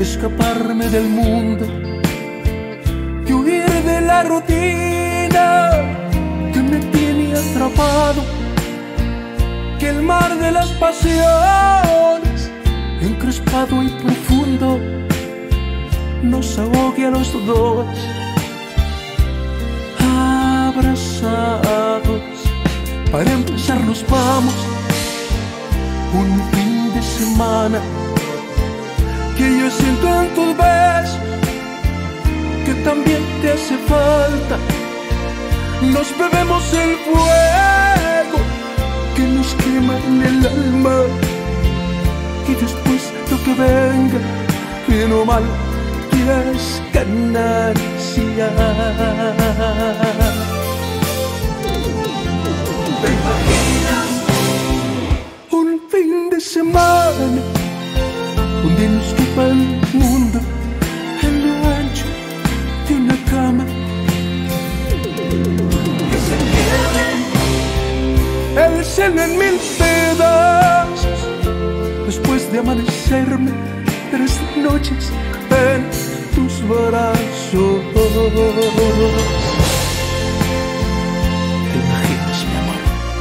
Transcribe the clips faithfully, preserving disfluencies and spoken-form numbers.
escaparme del mundo y huir de la rutina que me tiene atrapado, que el mar de las pasiones, encrespado y profundo, nos ahogue a los dos, abrazados. Para empezar nos vamos un fin de semana, que yo siento en tus besos que también te hace falta. Nos bebemos el fuego que nos quema en el alma, y después lo que venga, bien o mal, es ganancia. ¿Te imaginas un fin de semana donde nos quepa el mundo en lo ancho de una cama? Que se quede el cielo en mil pedazos después de amanecerme tres noches en tus brazos. ¿Te imaginas, mi amor?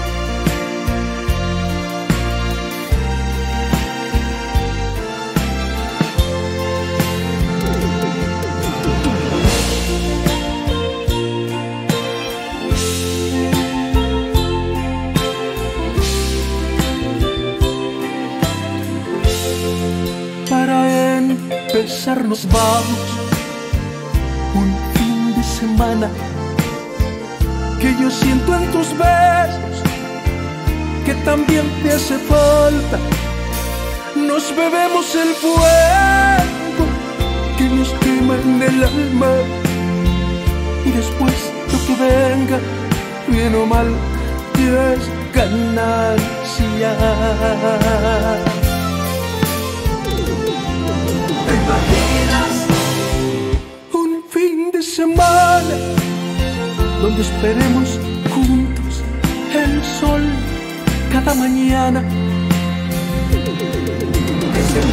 Para empezar nos vamos un fin de semana, que yo siento en tus besos que también te hace falta. Nos bebemos el fuego que nos quema en el alma, y después lo que venga, bien o mal, es ganancia. ¿Te imaginas un fin de semana donde esperemos juntos el sol cada mañana? Que se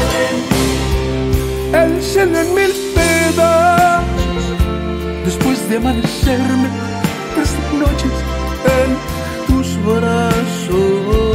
quede el cielo en mil pedazos después de amanecerme tres noches en tus brazos.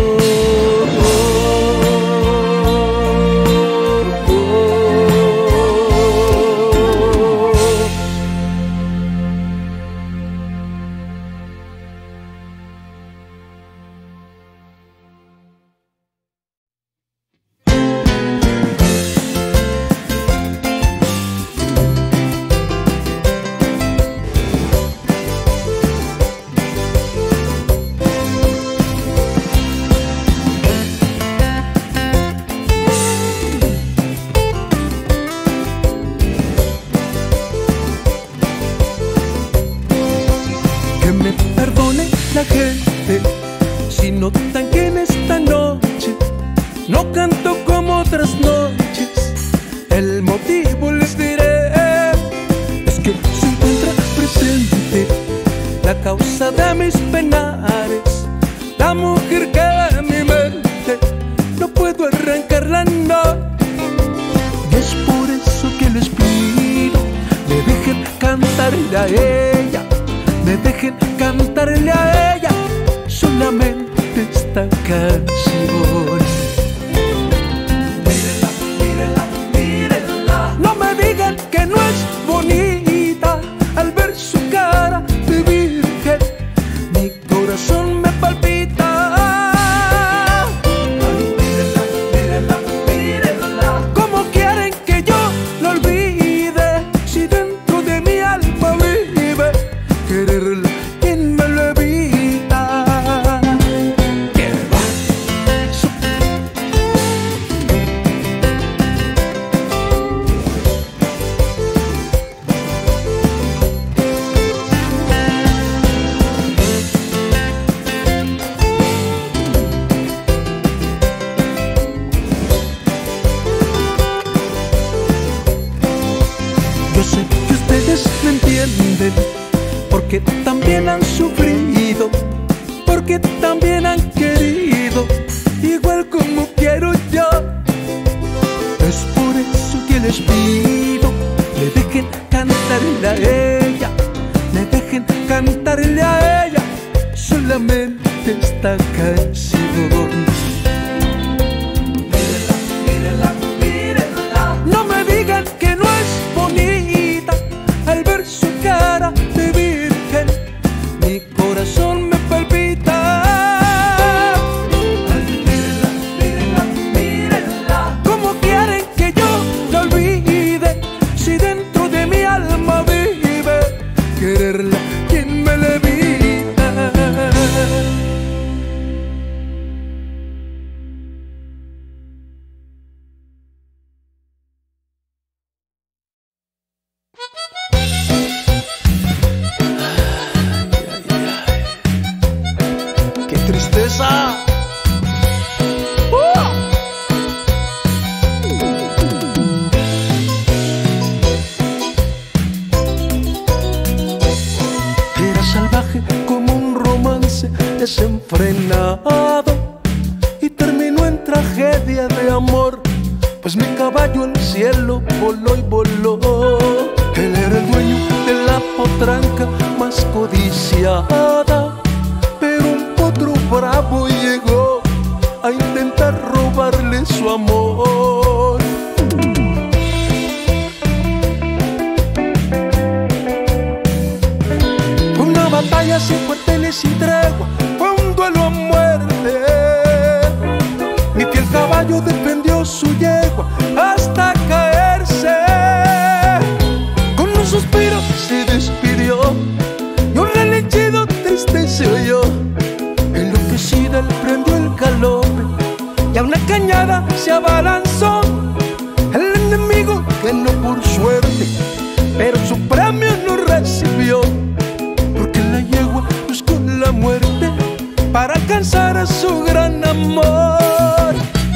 La gente, si notan que en esta noche no canto como otras noches, el motivo les diré, es que se encuentra presente la causa de mis penares, la mujer que en mi mente no puedo arrancarla, no. Y es por eso que les pido, me dejen cantarle a ella, me dejen cantarle a ella solamente esta canción. Mírenla, mírenla, mírenla. No me digan que no es bonita al ver su cara de virgen, mi corazón me palpita. Ay, mírenla, mírenla, mírenla. ¿Cómo quieren que yo lo olvide si dentro de mi alma vive quererla? ¿Quién me lo evita? ¿Qué va? Yo sé que ustedes me entienden, porque también han sufrido, porque también han querido, igual como quiero yo. Es por eso les pido, me dejen cantarle a ella, me dejen cantarle a ella solamente esta canción. Mírenla, mírenla, mírenla. No me digan que no es bonita, al ver su cara de virgen, mi corazón me palpita. Ay, mírenla, mírenla, mírenla. ¿Cómo quieren que yo la olvide si dentro de mi alma vive quererla quien me le vida? Desenfrenado y terminó en tragedia de amor, pues mi caballo al cielo voló y voló. Él era el dueño de la potranca más codiciada, pero un potro bravo llegó a intentar robarle su amor. Fue una batalla sin cuarteles, sin tregua, fue un duelo a muerte. Mi fiel caballo defendió su yegua hasta caerse. Con un suspiro se despidió y un relinchido triste se oyó. Enloquecida él prendió el galope y a una cañada se abalanzó. El enemigo ganó por suerte, pero su premio no recibió, porque la yegua buscó la muerte para alcanzar a su gran amor.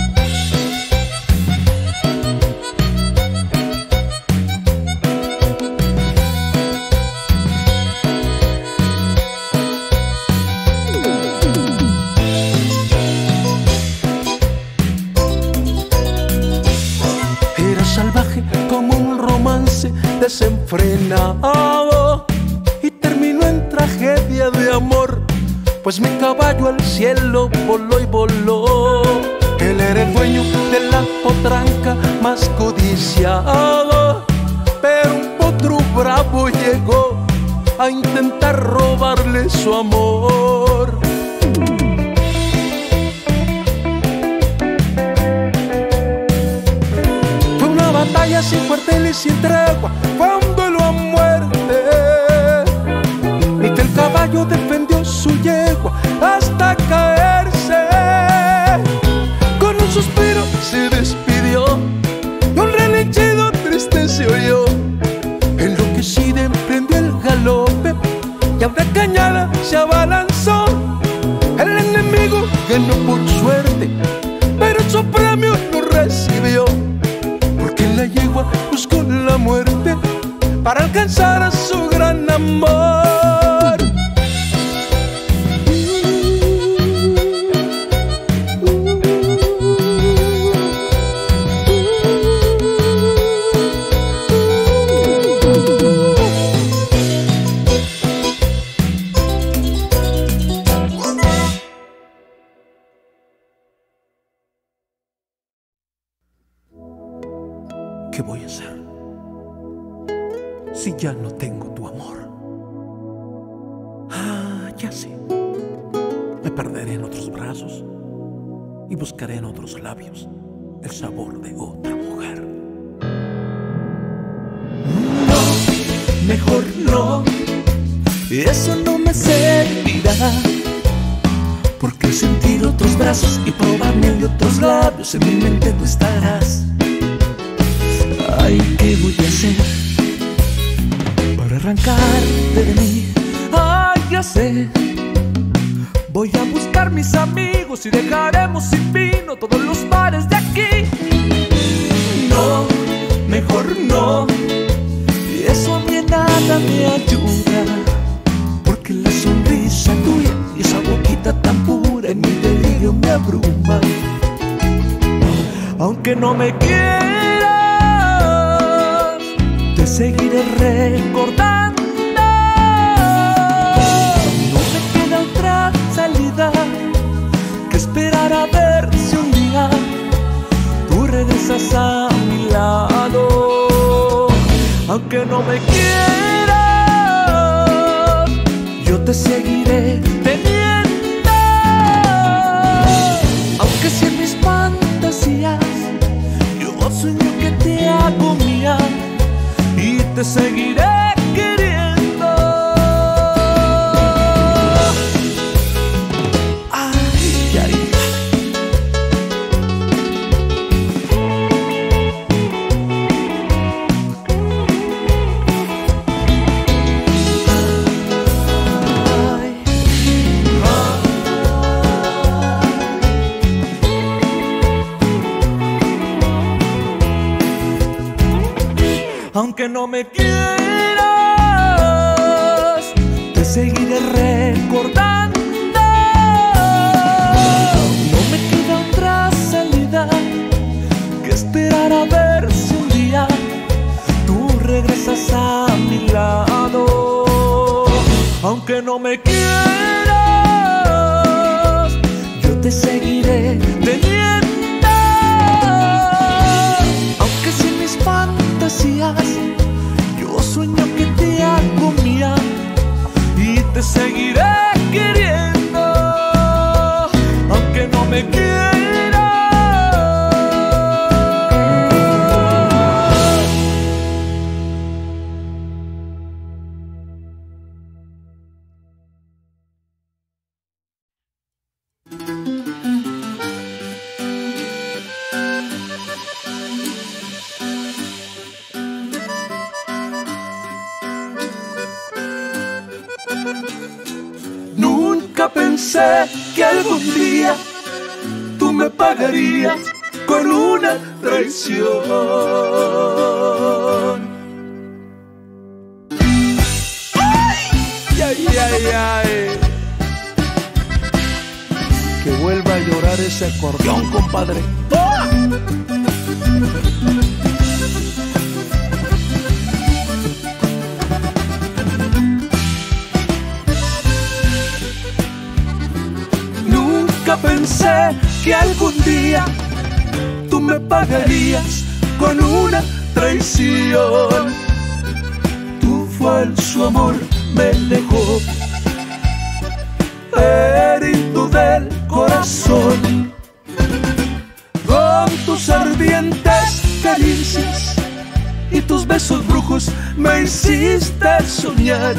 Era salvaje como un romance desenfrenado y terminó en tragedia de amor, pues mi caballo al cielo voló y voló. Él era el dueño de la potranca más codiciada, pero un potro bravo llegó a intentar robarle su amor. Fue una batalla sin cuarteles, sin tregua, fue un duelo a muerte. Mi fiel caballo defendió su yegua hasta caerse. Con un suspiro se despidió y un relinchido triste se oyó. Enloquecida emprendió el galope y a una cañada se abalanzó. El enemigo ganó por suerte, pero su premio no recibió, porque la yegua buscó la muerte para alcanzar a su gran amor. ¿Qué voy a hacer si ya no tengo tu amor? Ah, ya sé. Me perderé en otros brazos y buscaré en otros labios el sabor de otra mujer. No, mejor no, eso no me servirá, porque sentir otros brazos y probarme de otros labios, en mi mente tú estarás. Ay, ¿qué voy a hacer para arrancarte de mí? Ay, ya sé. Voy a buscar mis amigos y dejaremos sin vino todos los bares de aquí. No, mejor no, y eso a mí nada me ayuda, porque la sonrisa tuya y esa boquita tan pura en mi delirio me abruma. Aunque no me quieras, seguiré recordando. No me queda otra salida que esperar a ver si un día tú regresas a mi lado. Aunque no me quieras, yo te seguiré teniendo. Aunque si en mis fantasías yo sueño que te hago mía y te seguiré queriendo. Ay, ay. Aunque no me quieras, te seguiré recordando. No me queda otra salida que esperar a ver si un día tú regresas a mi lado. Aunque no me quieras, yo te seguiré teniendo. Aunque sin mis fantasías yo sueño que te hago mía y te seguiré queriendo. Aunque no me quieras. Nunca pensé que algún día tú me pagarías con una traición. ¡Ay! ¡Ay, ay, ay! Que vuelva a llorar ese acordeón, compadre. ¡Ah! Nunca pensé que algún día tú me pagarías con una traición. Tu falso amor me dejó herido del corazón. Con tus ardientes caricias y tus besos brujos me hiciste soñar.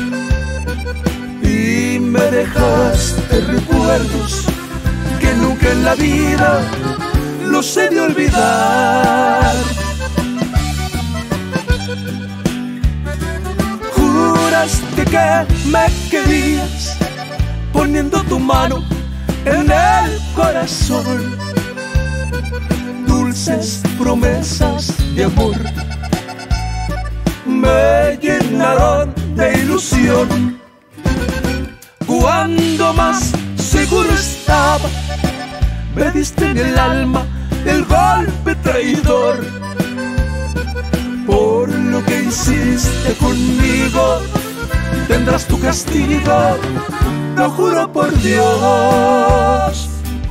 Y me dejaste recuerdos que nunca en la vida los he de olvidar. Juraste que me querías poniendo tu mano en el corazón. Dulces promesas de amor me llenaron de ilusión. Cuando más seguro estaba, me diste en el alma el golpe traidor. Por lo que hiciste conmigo, tendrás tu castigo, lo juro por Dios.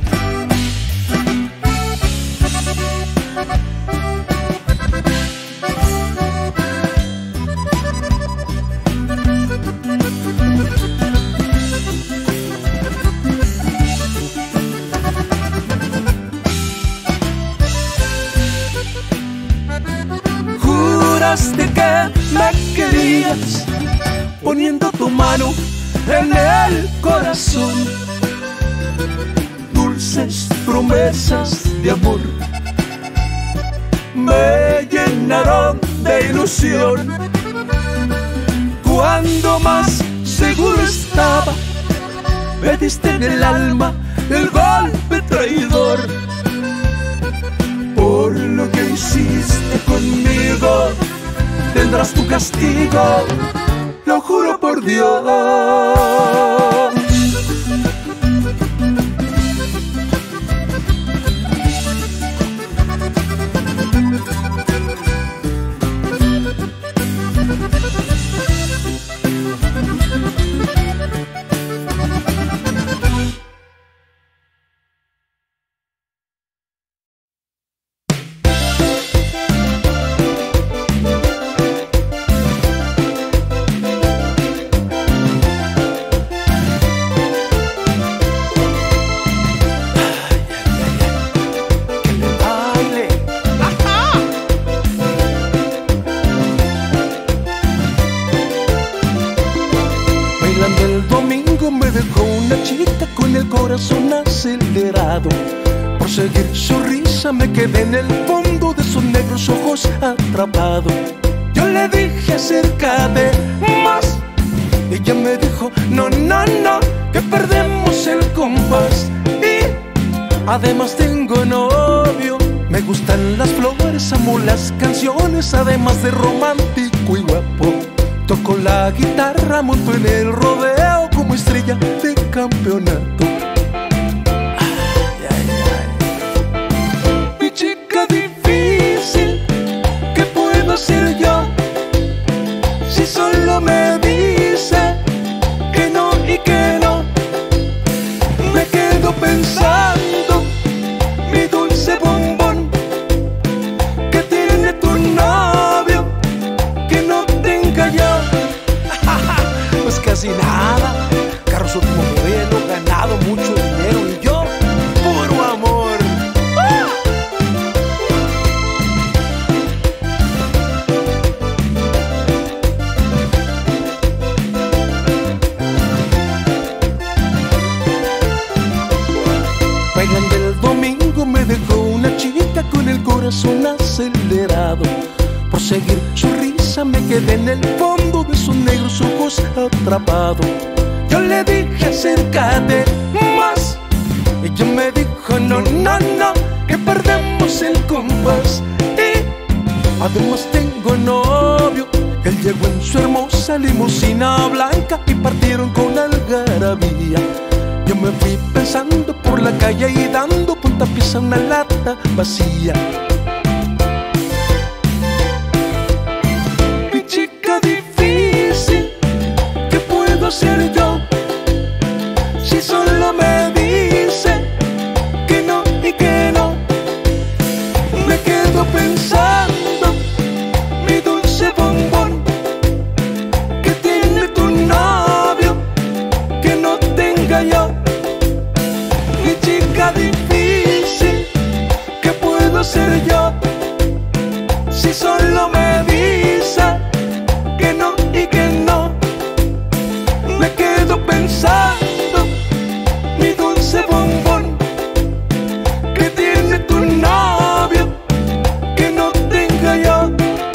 Juraste que me querías poniendo tu mano en el corazón. Dulces promesas de amor me llenaron de ilusión. Cuando más seguro estaba, me diste en el alma el golpe traidor. Por lo que hiciste conmigo, tendrás tu castigo, lo juro por Dios. una chica con el corazón acelerado. Por seguir su risa me quedé en el fondo de sus negros ojos atrapado. Yo le dije acércate más, ella me dijo no, no, no, que perdemos el compás. Y además tengo novio, me gustan las flores, amo las canciones, además de romántico y guapo. Toco la guitarra, monto en el rodeo como estrella de campeonato. Ay, ay, ay. Mi chica difícil, ¿qué puedo hacer yo? Si solo me dice que no y que no. Me quedo pensando, mi dulce bombón, que tiene tu novio que no tenga yo. Pues casi nada, carros último modelo, ganado mucho dinero y yo, puro amor. ¡Ah! Bailan del domingo me dejó una chica con el corazón acelerado. Por seguir su risa me quedé en el fondo de sus negros ojos atrapado. Yo le dije acércate más, ella me dijo no, no, no, que perdemos el compás. Y además tengo novio, él llegó en su hermosa limusina blanca y partieron con algarabía. Yo me fui pensando por la calle y dando puntapiés a una lata vacía. Mi chica difícil, ¿qué puedo hacer yo? Si solo me dice que no y que no. Me quedo pensando, mi dulce bombón, que tiene tu novio que no tenga yo. Mi chica difícil, ¿qué puedo hacer yo? Si solo me dice que no y que no. Me quedo pensando, mi dulce bombón, que tiene tu novio que no tenga yo.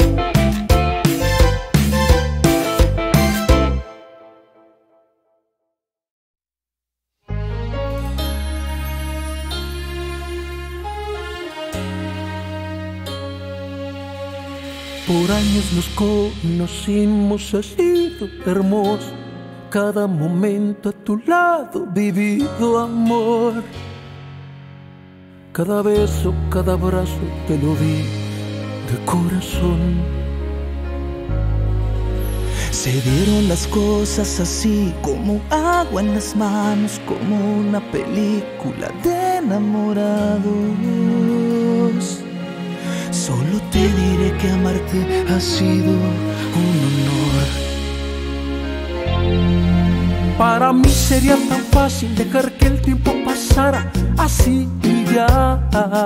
Por años nos conocimos, ha sido hermoso cada momento a tu lado vivido, amor. Cada beso, cada abrazo te lo di de corazón. Se dieron las cosas así como agua en las manos, como una película de enamorados. Solo te diré que amarte ha sido un honor. Para mí sería tan fácil dejar que el tiempo pasara así y ya,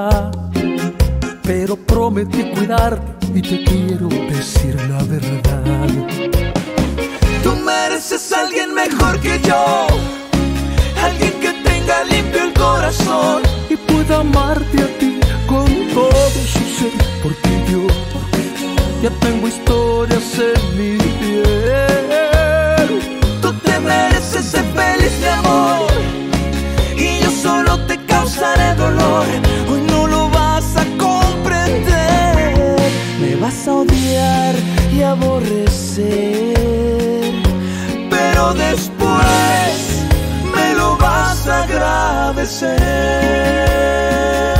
pero prometí cuidarte y te quiero decir la verdad. Tú mereces a alguien mejor que yo, alguien que tenga limpio el corazón y pueda amarte a ti con todo su ser, porque yo ya tengo historias en mi piel. Tú te mereces ser feliz, de amor, y yo solo te causaré dolor. Hoy no lo vas a comprender, me vas a odiar y aborrecer, pero después me lo vas a agradecer.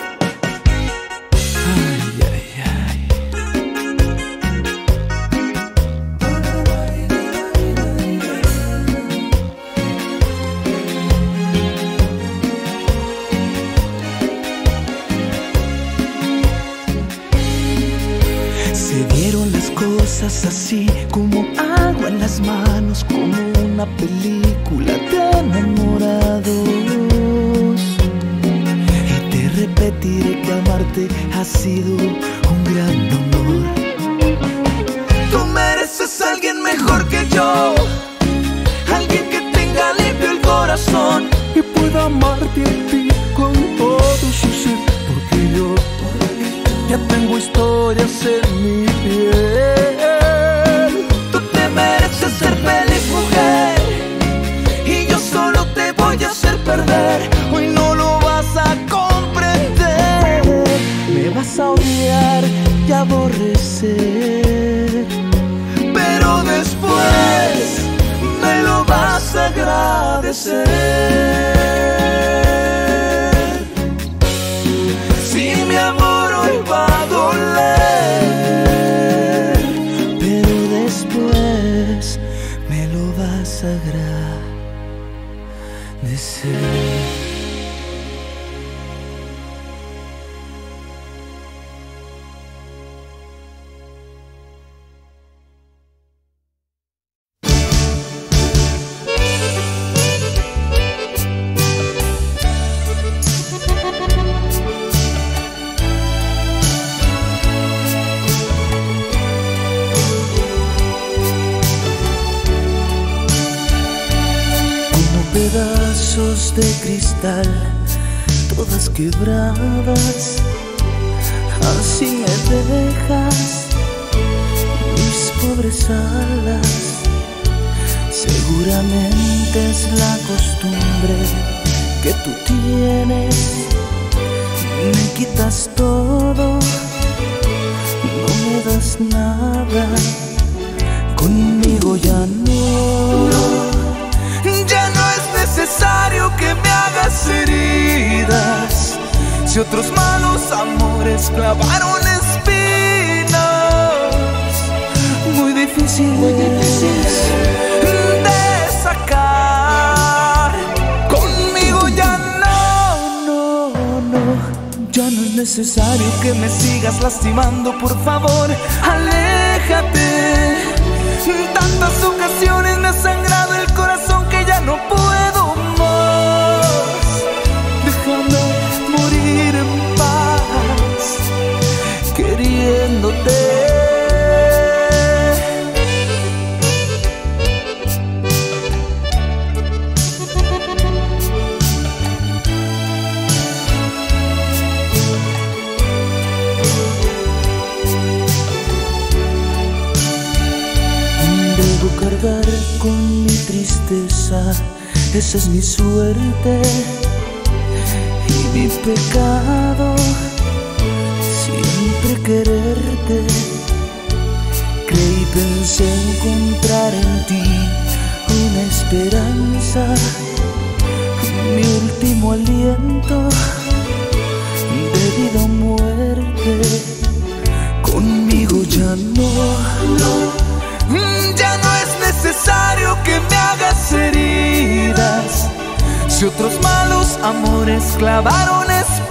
Así como agua en las manos, como una película de enamorados. Y te repetiré que amarte ha sido un gran honor. Tú mereces a alguien mejor que yo, alguien que tenga limpio el corazón. ya tengo historias en mi piel. Tú te mereces ser feliz, mujer, y yo solo te voy a hacer perder. Hoy no lo vas a comprender. Me vas a odiar y aborrecer, pero después me lo vas a agradecer. Si mi amor hoy va a doler, pero después me lo vas a agradecer. Pedazos de cristal, todas quebradas, así me dejas mis pobres alas. Seguramente es la costumbre que tú tienes, me quitas todo, no me das nada, conmigo ya no, ya no es necesario que me hagas heridas. Si otros malos amores clavaron espinas, muy difíciles, muy difíciles de sacar. Conmigo ya no, no, no, ya no es necesario que me sigas lastimando. Por favor, aléjate. Tantas ocasiones me ha sangrado el corazón que ya no puedo más. Déjame morir en paz, queriéndote. Cargar con mi tristeza, esa es mi suerte y mi pecado, siempre quererte. Creí, pensé encontrar en ti una esperanza, mi último aliento de vida o muerte. Conmigo ya no, no, ya no es necesario que me hagas heridas. Si otros malos amores clavaron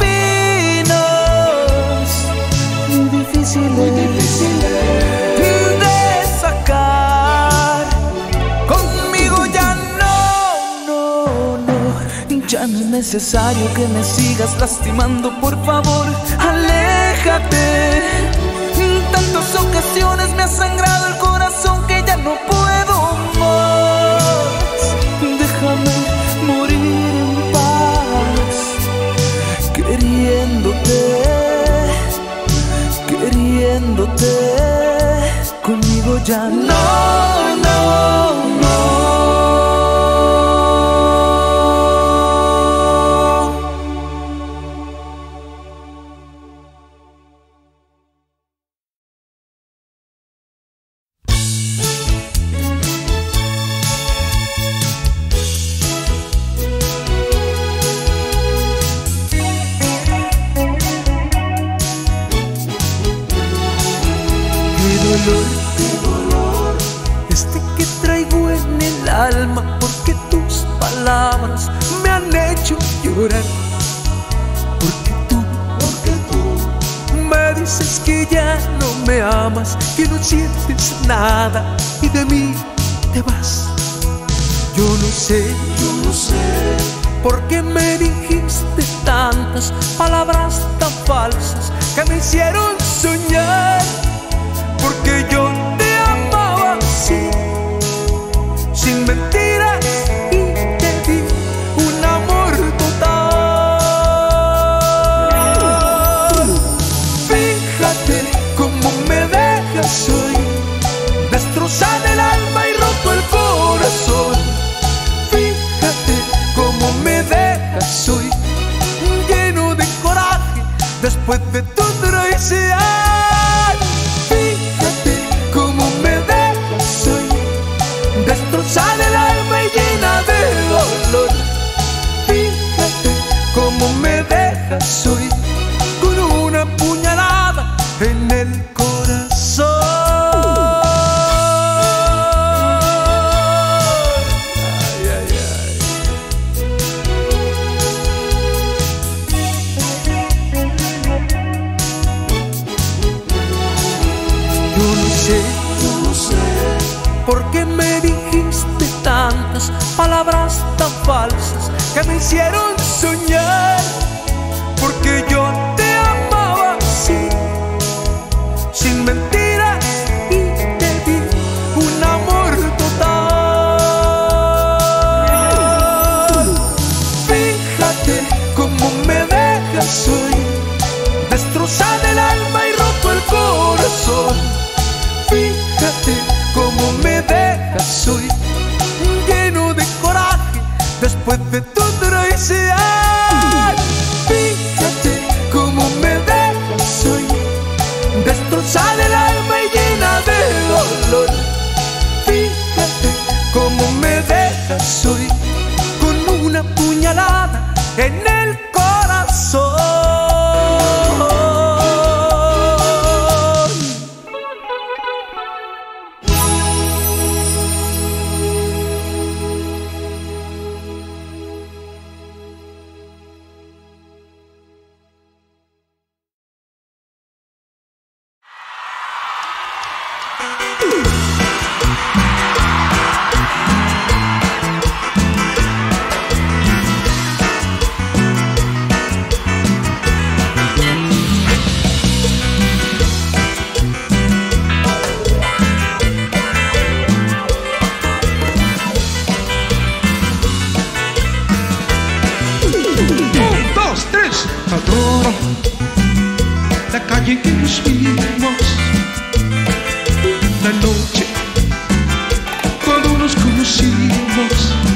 espinas, muy difíciles, muy difíciles de sacar. Conmigo ya no, no, no, ya no es necesario que me sigas lastimando. Por favor, aléjate. Tantas ocasiones me ha sangrado el corazón que ya no puedo más. Déjame morir en paz, queriéndote, queriéndote. Conmigo ya no, no, no. Qué dolor, este que traigo en el alma, porque tus palabras me han hecho llorar. Porque tú, porque tú me dices que ya no me amas, que no sientes nada y de mí te vas. Yo no sé, yo no sé por qué me dijiste tantas palabras tan falsas que me hicieron soñar. Porque yo te amaba así, sin mentiras, y te di un amor total. Fíjate después de tu traición. Fíjate cómo me dejas hoy, destrozada el alma y llena de dolor. Fíjate cómo me dejas hoy, con una puñalada en el corazón. Ay, ay, ay. Yo no sé, yo no sé por qué me dijiste tantas palabras tan falsas que me hicieron soñar, porque yo te amaba así, sin mentiras, y te di un amor total. Fíjate cómo me dejas hoy, destrozada el alma y roto el corazón. Fíjate cómo me dejas hoy, lleno de coraje después de tu traición. Fíjate cómo me dejas hoy, destrozada el alma y llena de dolor. Fíjate cómo me dejas hoy, con una puñalada en el corazón. Adoro la calle en que nos vimos, la noche cuando nos conocimos.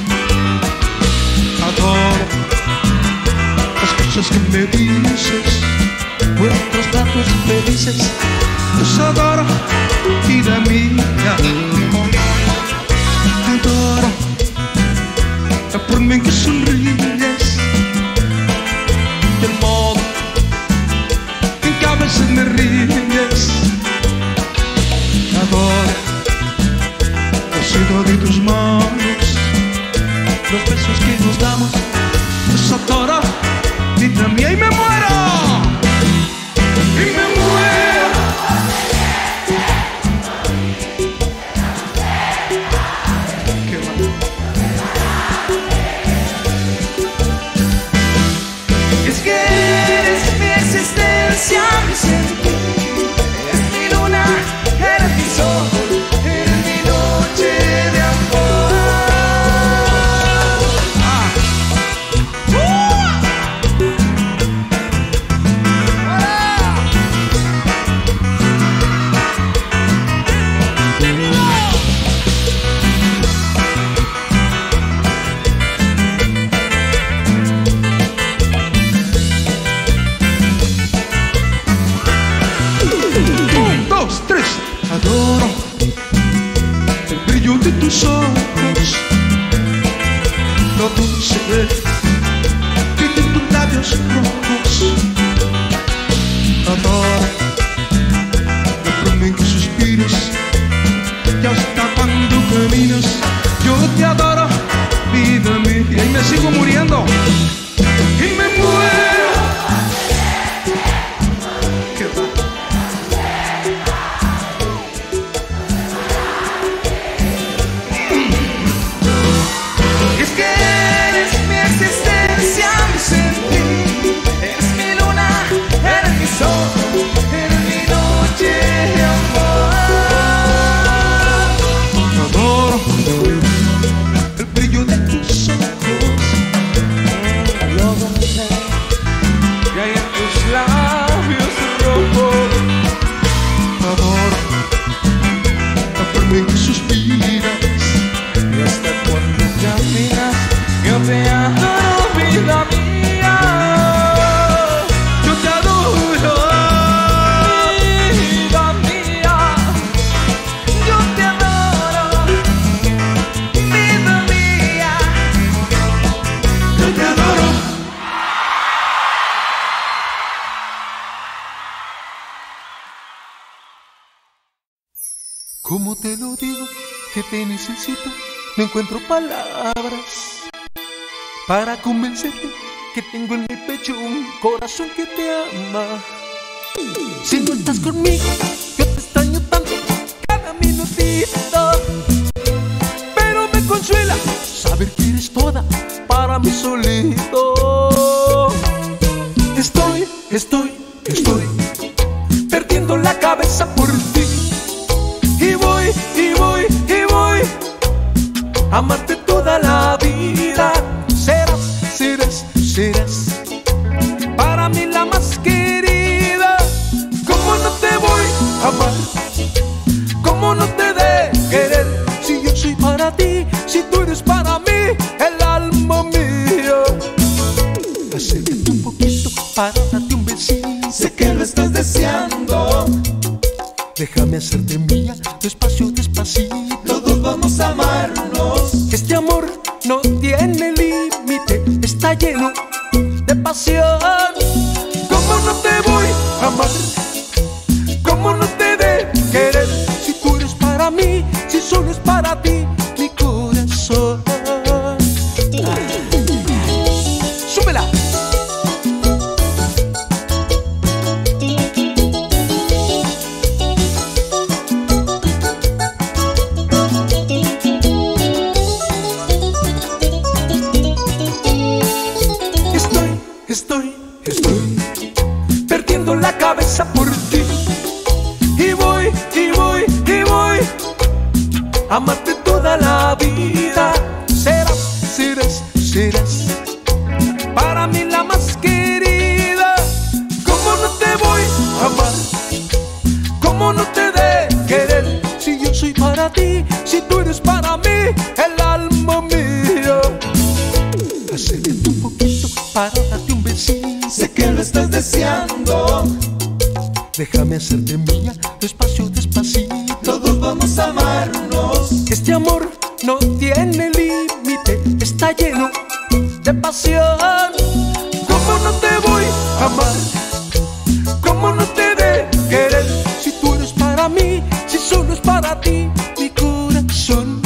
Adoro las cosas que me dices, vuestros labios felices. Los adoro, vida mía. Adoro la forma en que sonríes, el modo en que a veces me ríes. Adoro el sonido de tus manos, los besos que nos damos. Los adoro, vida mía, y me muero, y me muero. Qué bueno. Es que eres mi existencia, mi sentir, eres mi luna, eres mi sol, eres mi noche de amor. Ah. Uh. Un, dos, tres. Adoro el brillo de tus ojos, lo dulce que de tus labios rojos. Adoro la forma en que suspiras, ya hasta cuando caminas. Yo te adoro, vida mía, y me sigo muriendo, y me muero. Qué va. Es que eres mi existencia, mi sentir, eres mi luna, eres mi sol, ¿Cómo te lo digo? Que te necesito. No encuentro palabras para convencerte que tengo en mi pecho un corazón que te ama. Si no estás conmigo, yo te extraño tanto cada minutito. Pero me consuela saber que eres toda para mí solito. Estoy, estoy, estoy perdiendo la cabeza por ti. Y voy, y voy, y voy a amarte toda la vida. Serás, serás, serás para mí la más querida. ¿Cómo no te voy a amar? ¿Cómo no te de querer? Si yo soy para ti, si tú eres para mí, el alma mía. Acércate un poquito para darte un besito. Sé que lo estás deseando. Déjame hacerte mía, despacio, despacito. Todos vamos a amarnos. Este amor no tiene límite, está lleno de pasión. ¿Cómo no te voy a amar? ¿Cómo no te de querer? Si tú eres para mí, si solo es para ti mi corazón. ¡Súbela! Estoy, estoy perdiendo la cabeza por ti. Y voy, y voy, y voy a amarte toda la vida. Serás, serás, serás para mí la más querida. ¿Cómo no te voy a amar? ¿Cómo no te de querer? Si yo soy para ti, si tú eres para mí, el alma mía. Acércate un poquito para darte un besito. Sé que lo estás deseando. Déjame hacerte mía, despacio, despacito. Todos vamos a amarnos. Este amor no tiene límite, está lleno de pasión. ¿Cómo no te voy a amar? ¿Cómo no te de querer? Si tú eres para mí, si solo es para ti mi corazón.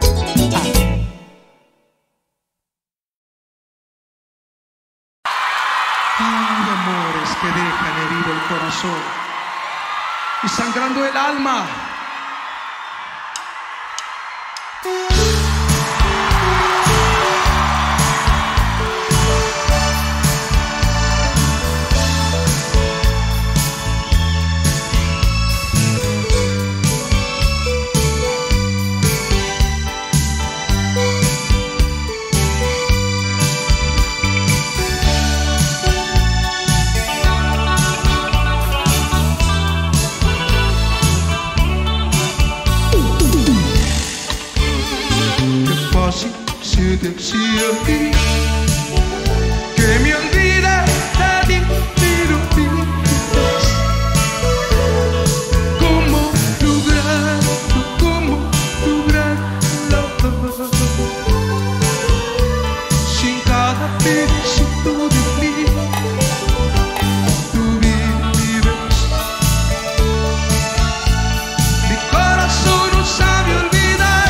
Hay amores que dejan herido el corazón y sangrando el alma. Se decía aquí que me olvida de ti, pero piensas cómo lograrlo, cómo lograrlo. Sin cada pedacito de mí tú vives. Mi corazón no sabe olvidar.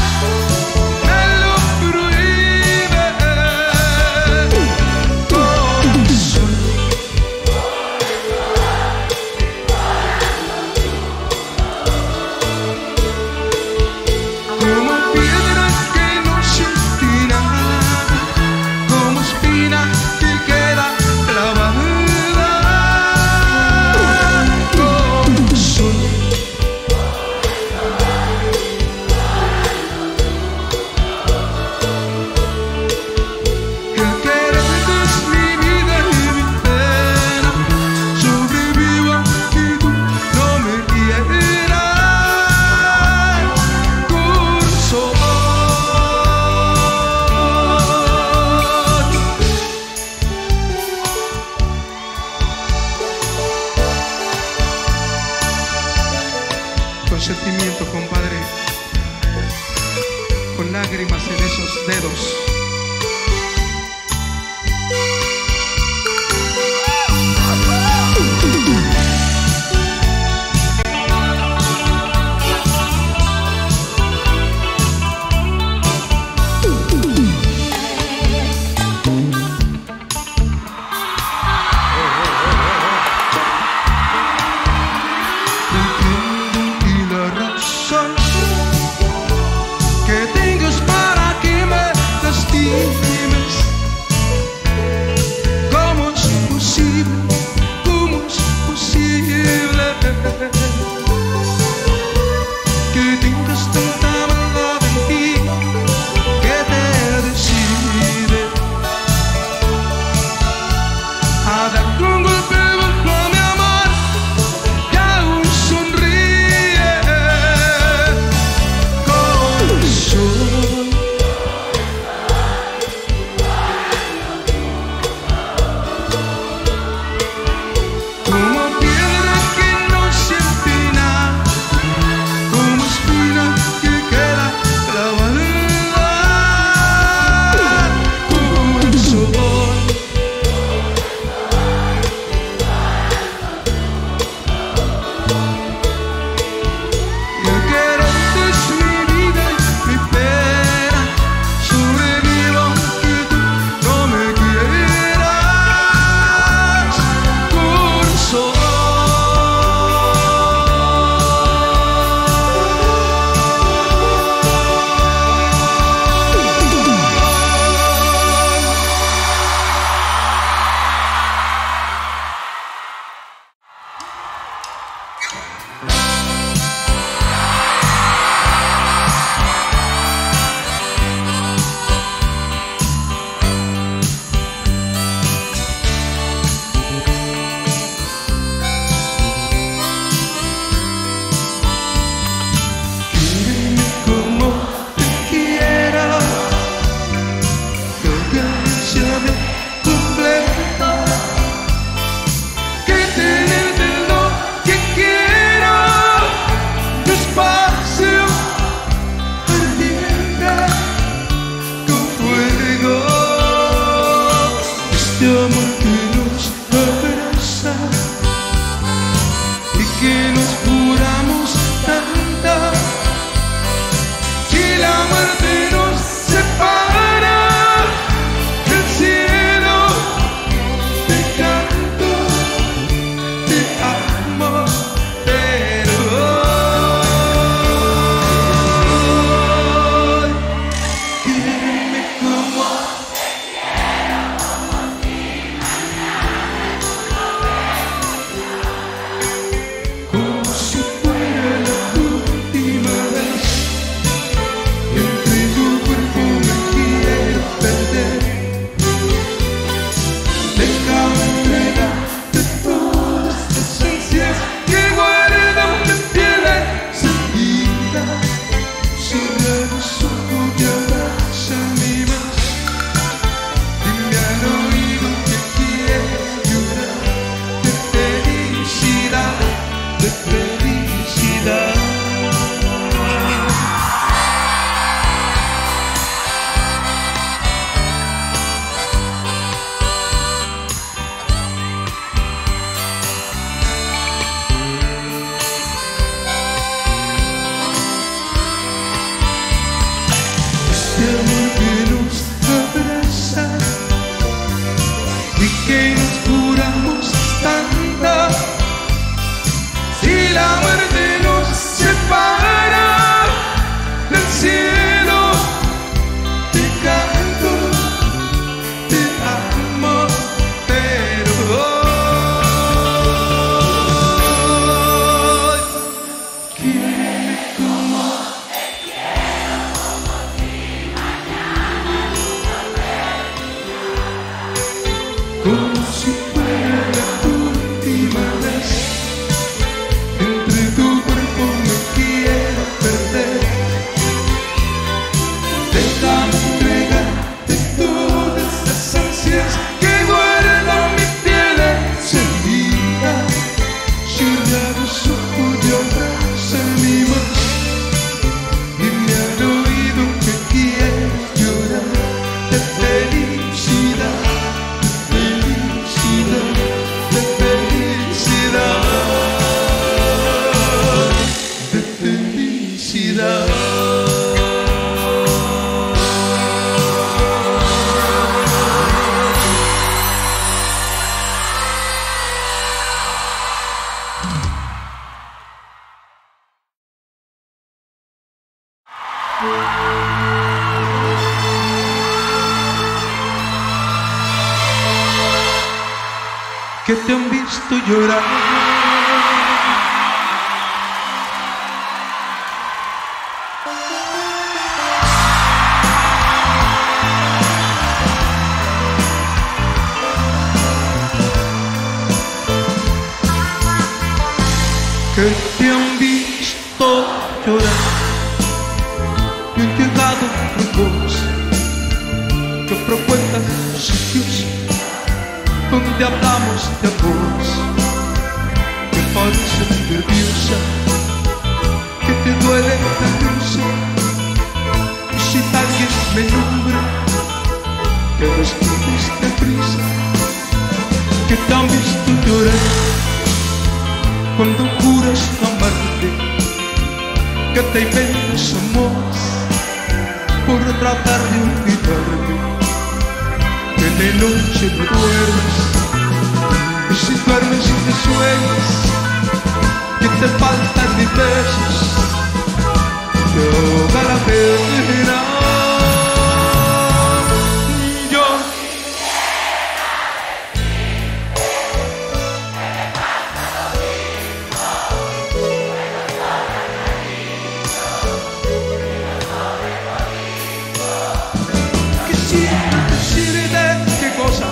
Con sentimiento, compadre, con lágrimas en esos dedos. que te han visto llorar. Que te han visto llorar y han llegado grupos que frecuentan sitios donde hablamos de amor, que pareces nerviosa, que te duele la risa, y si alguien me nombra, que respires deprisa, que te han visto llorar cuando juras amarte, que te inventas amores por tratar de olvidarme, que de noche no duermes, y si duermes y te sueñas, que te faltan mis besos, te ahoga la pena. Yo quisiera decirte qué cosa,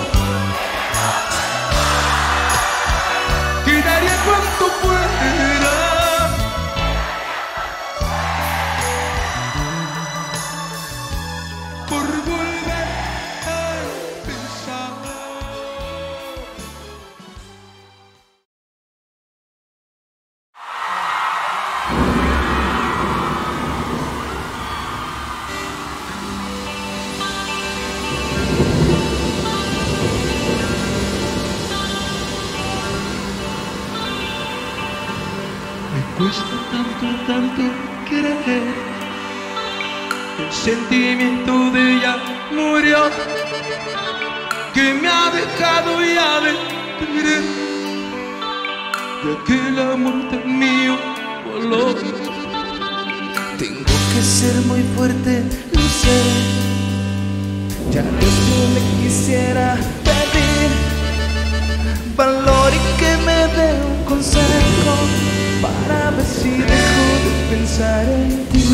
que daría cuanto fuera por volver a pensar. Me cuesta tanto, tanto querer. El sentimiento de ella murió, que me ha dejado ya de querer, de aquel amor tan mío voló. Tengo que ser muy fuerte, lo sé. Ya yo le quisiera pedir valor y que me dé un consejo para ver si dejo de pensar en ti.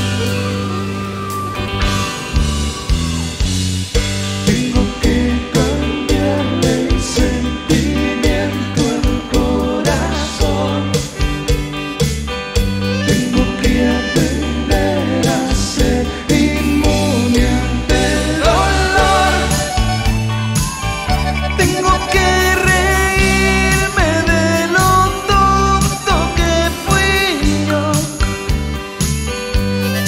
Tengo que cambiarle el sentimiento al corazón. Tengo que aprender a ser inmune ante el dolor. Tengo que reírme de lo tonto que fui yo.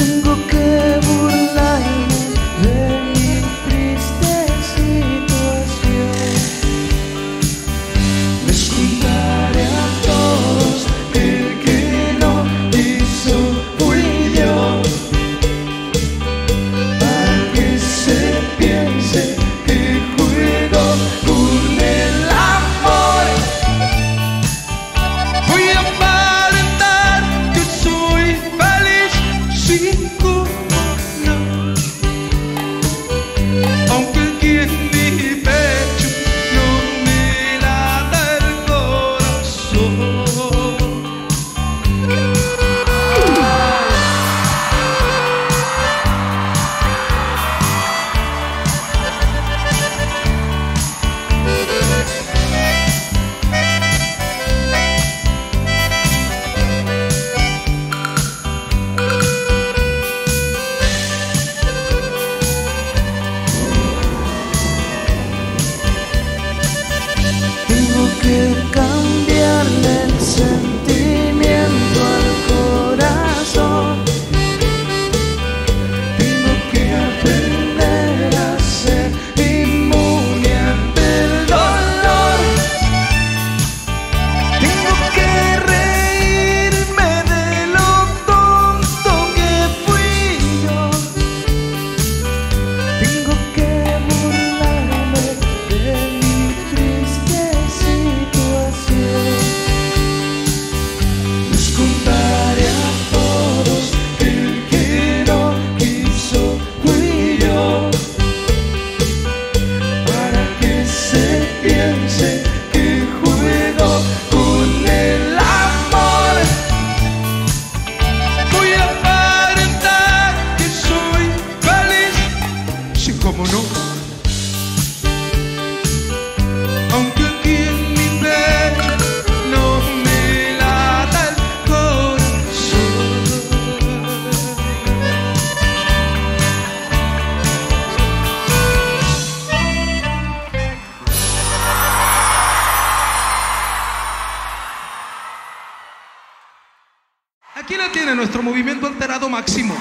Aquí la tiene nuestro movimiento alterado máximo.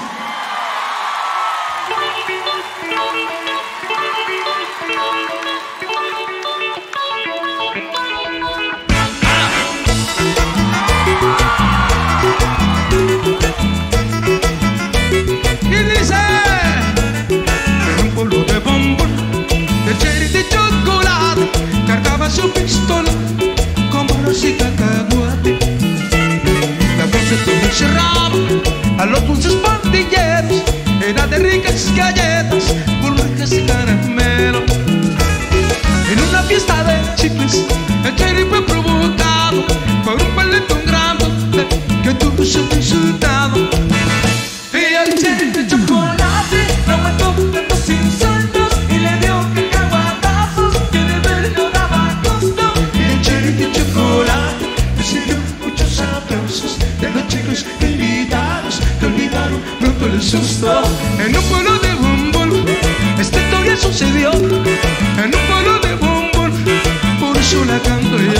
Y dice: en un pueblo de bombón, de cherry de chocolate, cargaba su pistola con balas y cacahuate. La cosa se encerraba a los dulces pandilleros, era de ricas galletas, burbujas y caramelo. En una fiesta de chicles, el cherry fue provocado por un paletón grande que tuvo su resultado. Y el cherry de chocolate no mató tantos insultos y le dio cacahuatazos que de ver no daba gusto. Y el cherry de chocolate recibió muchos aplausos de los chicos invitados que olvidaron pronto el susto. En un pueblo de bombón esta historia sucedió. En un pueblo de bombón, por eso la canto yo.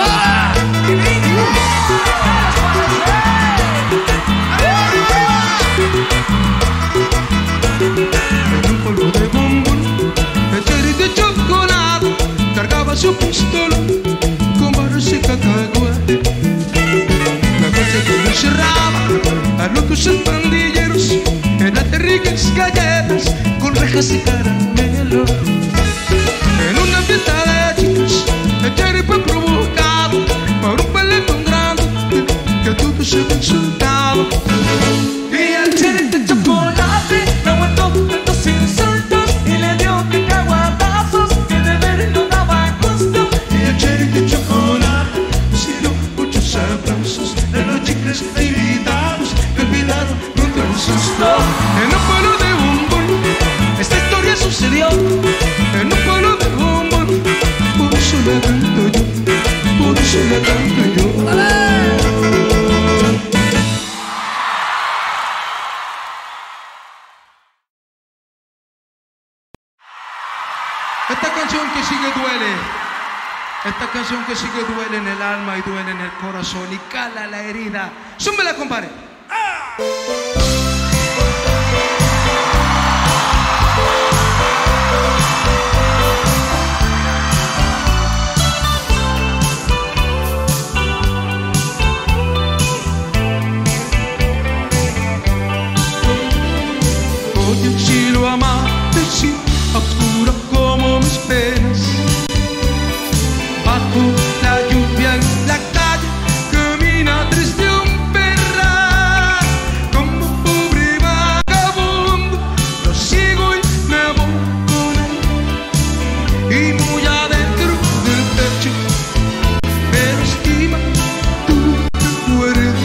En un pueblo de bombón, el cherry de chocolate cargaba su pistola con balas y cacahuate. La cosa que encerraba a los dulces pandilleros eran de ricas galletas con rejas y caramelo. En una fiesta de chicas, el cherry fue provocado por un paletón grande que tuvo su resultado. Y el cherry de chocolate no aguantó tantos insultos y le dio cacahuatazos que de ver no daba gusto. Y el cherry de chocolate recibió muchos aplausos de los chicos invitados que olvidaron pronto el susto. En un pueblo de bombón esta historia sucedió. En un pueblo de bombón, por eso la canto yo, por eso la canto yo. Esta canción que sigue duele, esta canción que sigue duele en el alma y duele en el corazón y cala la herida. Súmela, compadre. ¡Ah! Oye, si lo amaste, sí, oscuro como mis penas. Bajo la lluvia en la calle camina triste un perra. Como pobre vagabundo lo sigo y me voy con él. Y muy adentro del pecho me lastima tu recuerdo.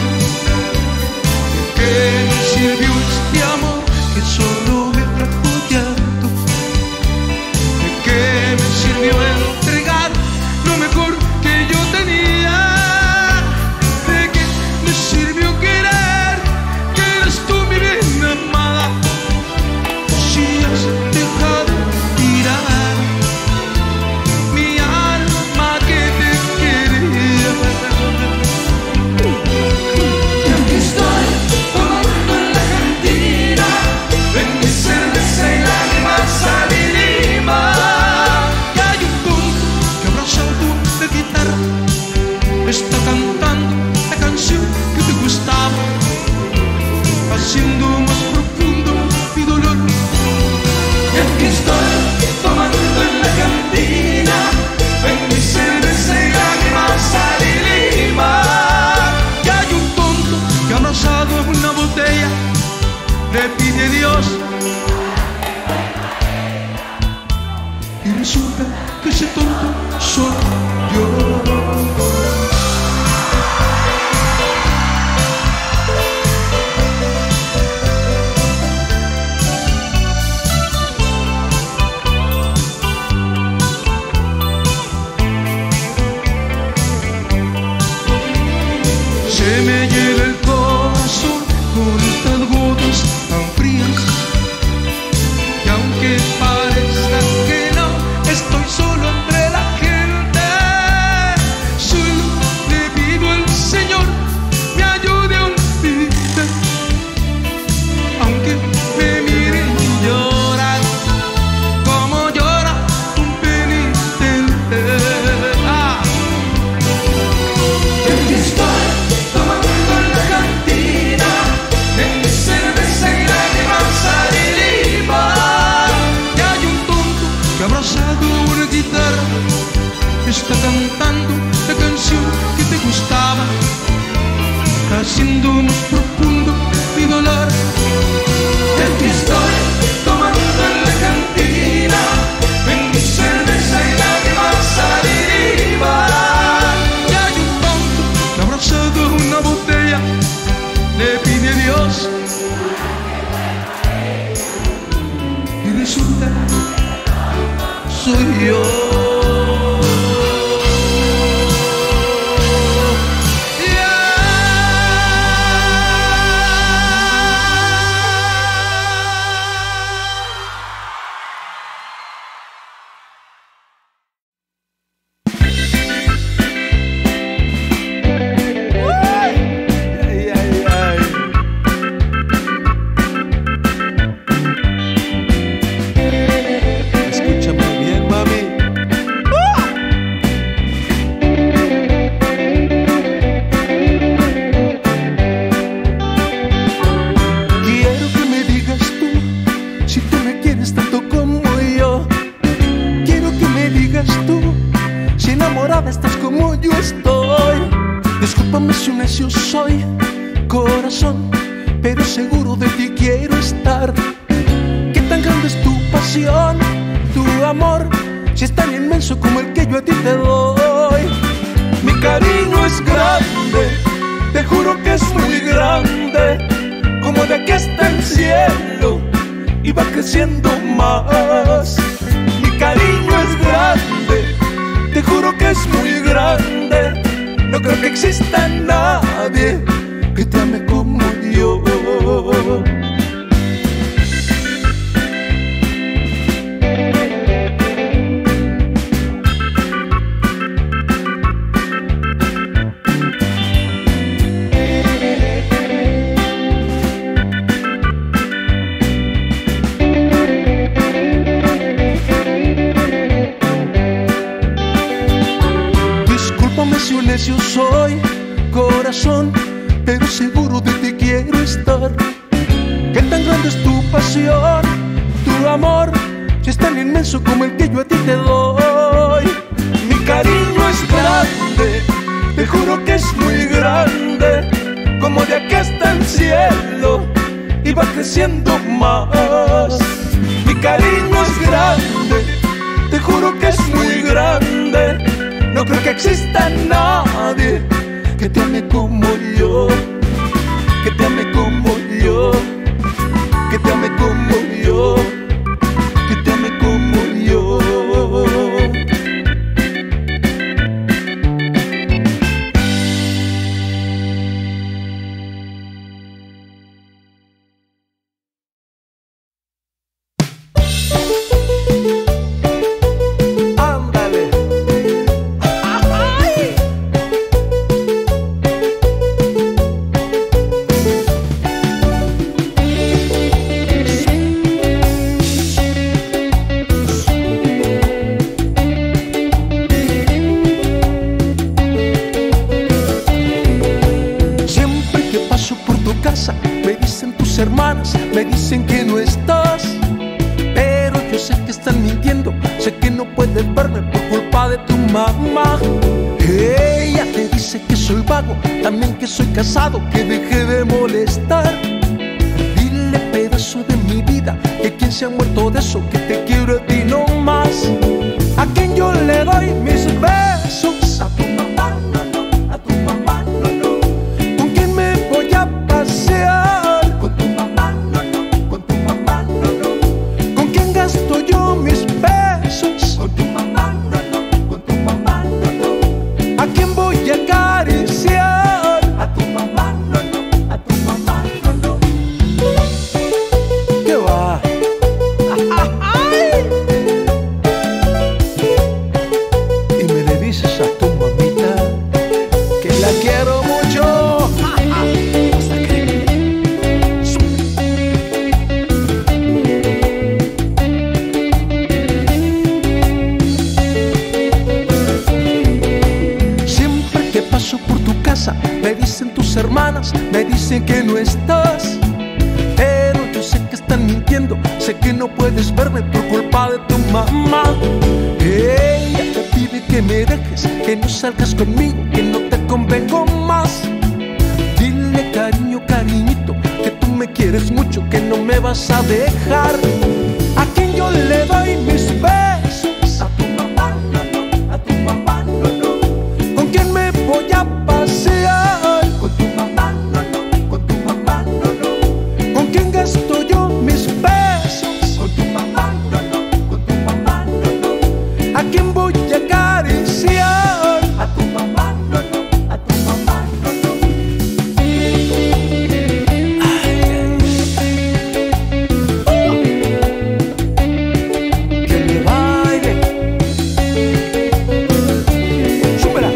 ¿Qué me sirvió este amor que solo me trajo llanto? ¿De qué me sirvió entregar lo mejor que yo tenía? ¿De qué me sirvió querer que eres tú mi bien amada? Si has dejado tirar mi alma que te quería. Y aquí estoy tomando en la cantina, en mi cerveza y lágrimas sal y lima. Y hay un punto que abrazado de guitarra está cantando la canción que te gustaba, haciendo más profundo mi dolor. Y aquí estoy tomando en la cantina, en mi cerveza y lágrimas sal y lima. Y hay un tonto que abrazado en una botella le pide a Dios. Y resulta que ese tonto soy yo. Se me llena el corazón con estas gotas tan frías. Y aunque parezca que no estoy solo entre la gente, soy lo más profundo mi dolor. De ti estoy tomando en la cantina, en mi cerveza y lágrimas a la deriva. Y hay un tonto que abrazado a una botella le pide a Dios, y resulta soy yo. Estás como yo estoy. Discúlpame si un necio soy, corazón, pero seguro de ti quiero estar. ¿Qué tan grande es tu pasión, tu amor? Si es tan inmenso como el que yo a ti te doy. Mi cariño es grande, te juro que es muy grande, como de aquí hasta el cielo, y va creciendo más. Mi cariño es grande, te juro que es muy grande. No creo que exista nadie que te ame como yo. Si un necio soy, corazón, pero seguro de ti quiero estar. ¿Qué tan grande es tu pasión, tu amor? Si es tan inmenso como el que yo a ti te doy. Mi cariño es grande, te juro que es muy grande, como de aquí hasta el cielo, y va creciendo más. Mi cariño es grande, te juro que es muy grande. No creo que exista nadie que te ame como yo, que te ame como yo, que te ame como yo, que te ame como yo. Me dicen tus hermanas, me dicen que no estás, pero yo sé que están mintiendo, sé que no puedes verme por culpa de tu mamá. Ella te dice que soy vago, también que soy casado, que deje de molestar. Dile, pedazo de mi vida, que quien se ha muerto de eso, que te quiero a ti no más. A quien yo le doy mis besos, a tu mamá, no, no, a tu mamá, no, no. ¿Con quién me voy a pasear? Con tu mamá, no, no, con tu mamá, no, no. ¿Con quién gasto yo mis besos? Con tu mamá, no, no, con tu mamá, no, no. ¿A quién voy a acariciar? A tu mamá, no, no, a tu mamá, no, no. ¿Qué va? Y me le dices a tu mamita que la quiero mucho. Hasta que siempre que paso por tu casa me dicen tus hermanas, me dicen que no estás, pero yo sé que están mintiendo, sé que no puedes verme por culpa de tu mamá. Ella te pide que me dejes, que no salgas conmigo, que no te convengo más. Dile, cariño, me quieres mucho, que no me vas a dejar. A quien yo le doy mis besos, a tu mamá no, no, a tu mamá no, no. ¿Con quién me voy a pasear? Con tu mamá no, no, con tu mamá no, no. ¿Con quién gasto yo mis besos? Con tu mamá no, no, con tu mamá no, no. ¿A quién voy a acariciar? A tu mamá no, no, a tu mamá no, no. Que le baile. Súbela.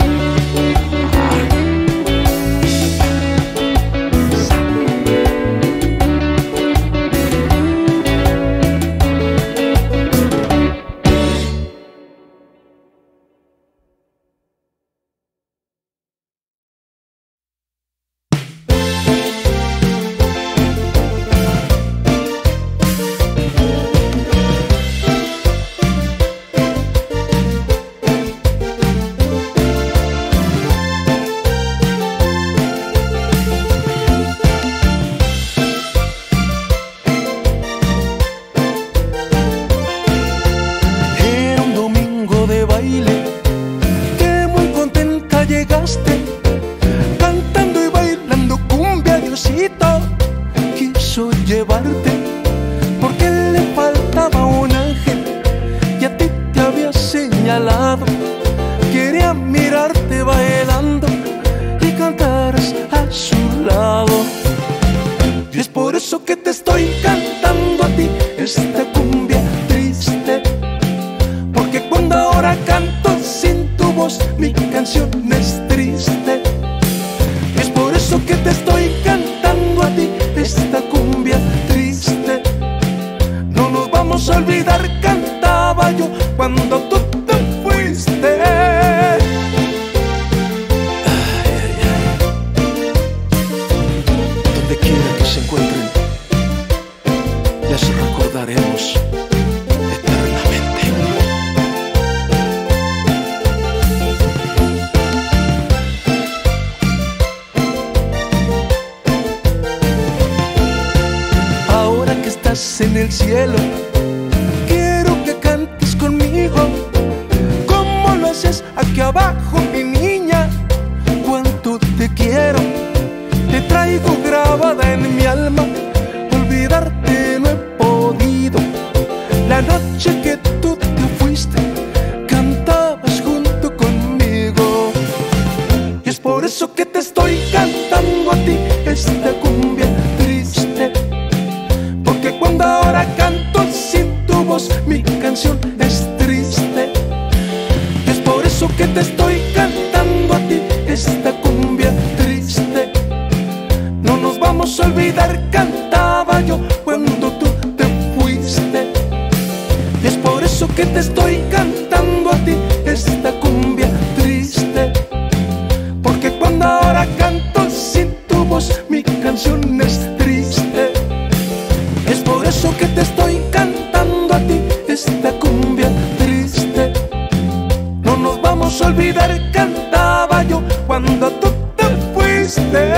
Era un domingo de baile, que muy contenta llegaste, cantando y bailando cumbia. Diosito quiso llevarte, porque le faltaba un ángel y a ti te había señalado. Quería mirarte bailando y cantaras a su lado. Y es por eso que te estoy cantando a ti esta cumbia triste, porque cuando ahora canto sin tu voz mi canción es triste. Y es por eso que te estoy cantando a ti esta cumbia triste. No nos vamos a olvidar, cantaba yo cuando tú te fuiste. Ay, ay, ay. Donde quiera que se encuentren, les recordaremos eternamente. Ahora que estás en el cielo, quiero que cantes conmigo, como lo haces aquí abajo, mi niña. Cuánto te quiero, te traigo grabada en mi alma. Olvidarte no he podido. La noche que tú te fuiste, cantabas junto conmigo. Y es por eso que te estoy cantando a ti esta cumbia triste, porque cuando ahora canto sin tu voz mi canción es triste. Y es por eso que te estoy cantando a ti esta cumbia triste. No nos vamos a olvidar, cantaba yo cuando tú te fuiste. Y es por eso que te estoy cantando a ti esta cumbia triste, porque cuando ahora canto sin tu voz mi canción es triste. Es por eso que te estoy cantando a ti esta cumbia triste. No nos vamos a olvidar, cantaba yo cuando tú te fuiste.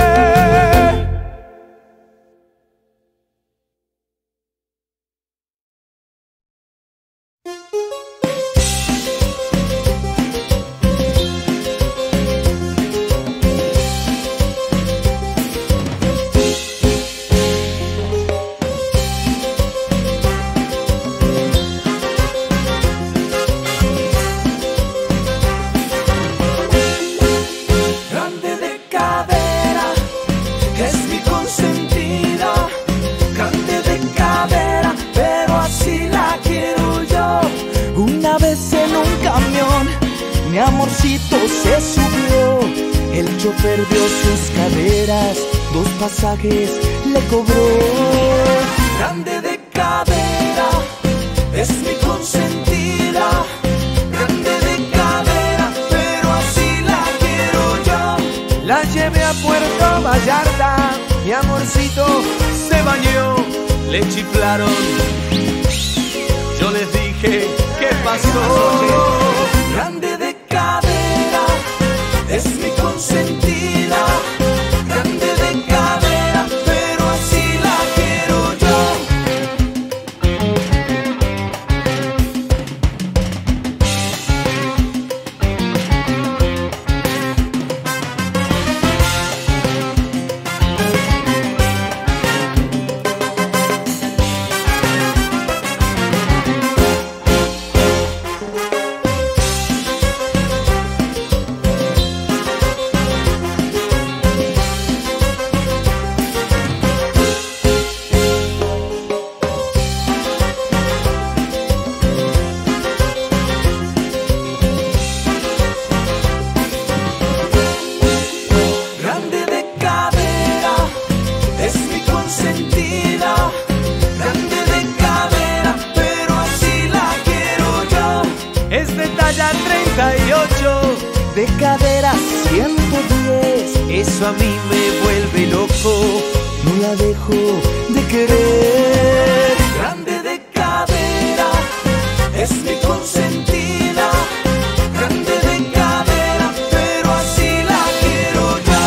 Grande de cadera, es mi consentida. Grande de cadera, pero así la quiero yo. Una vez en un camión, mi amorcito se subió. El chofer vio sus caderas, dos pasajes le cobró. Grande de cadera, es mi consentida. Grande de cadera, pero así la quiero yo. La llevé a Puerto Vallarta, mi amorcito se bañó. Le chiflaron, yo les dije, ¿qué pasó? Grande de cadera, es mi consentida. Grande de cadera, pero así de cadera ciento diez, eso a mí me vuelve loco, no la dejo de querer. Grande de cadera, es mi consentida, grande de cadera, pero así la quiero yo.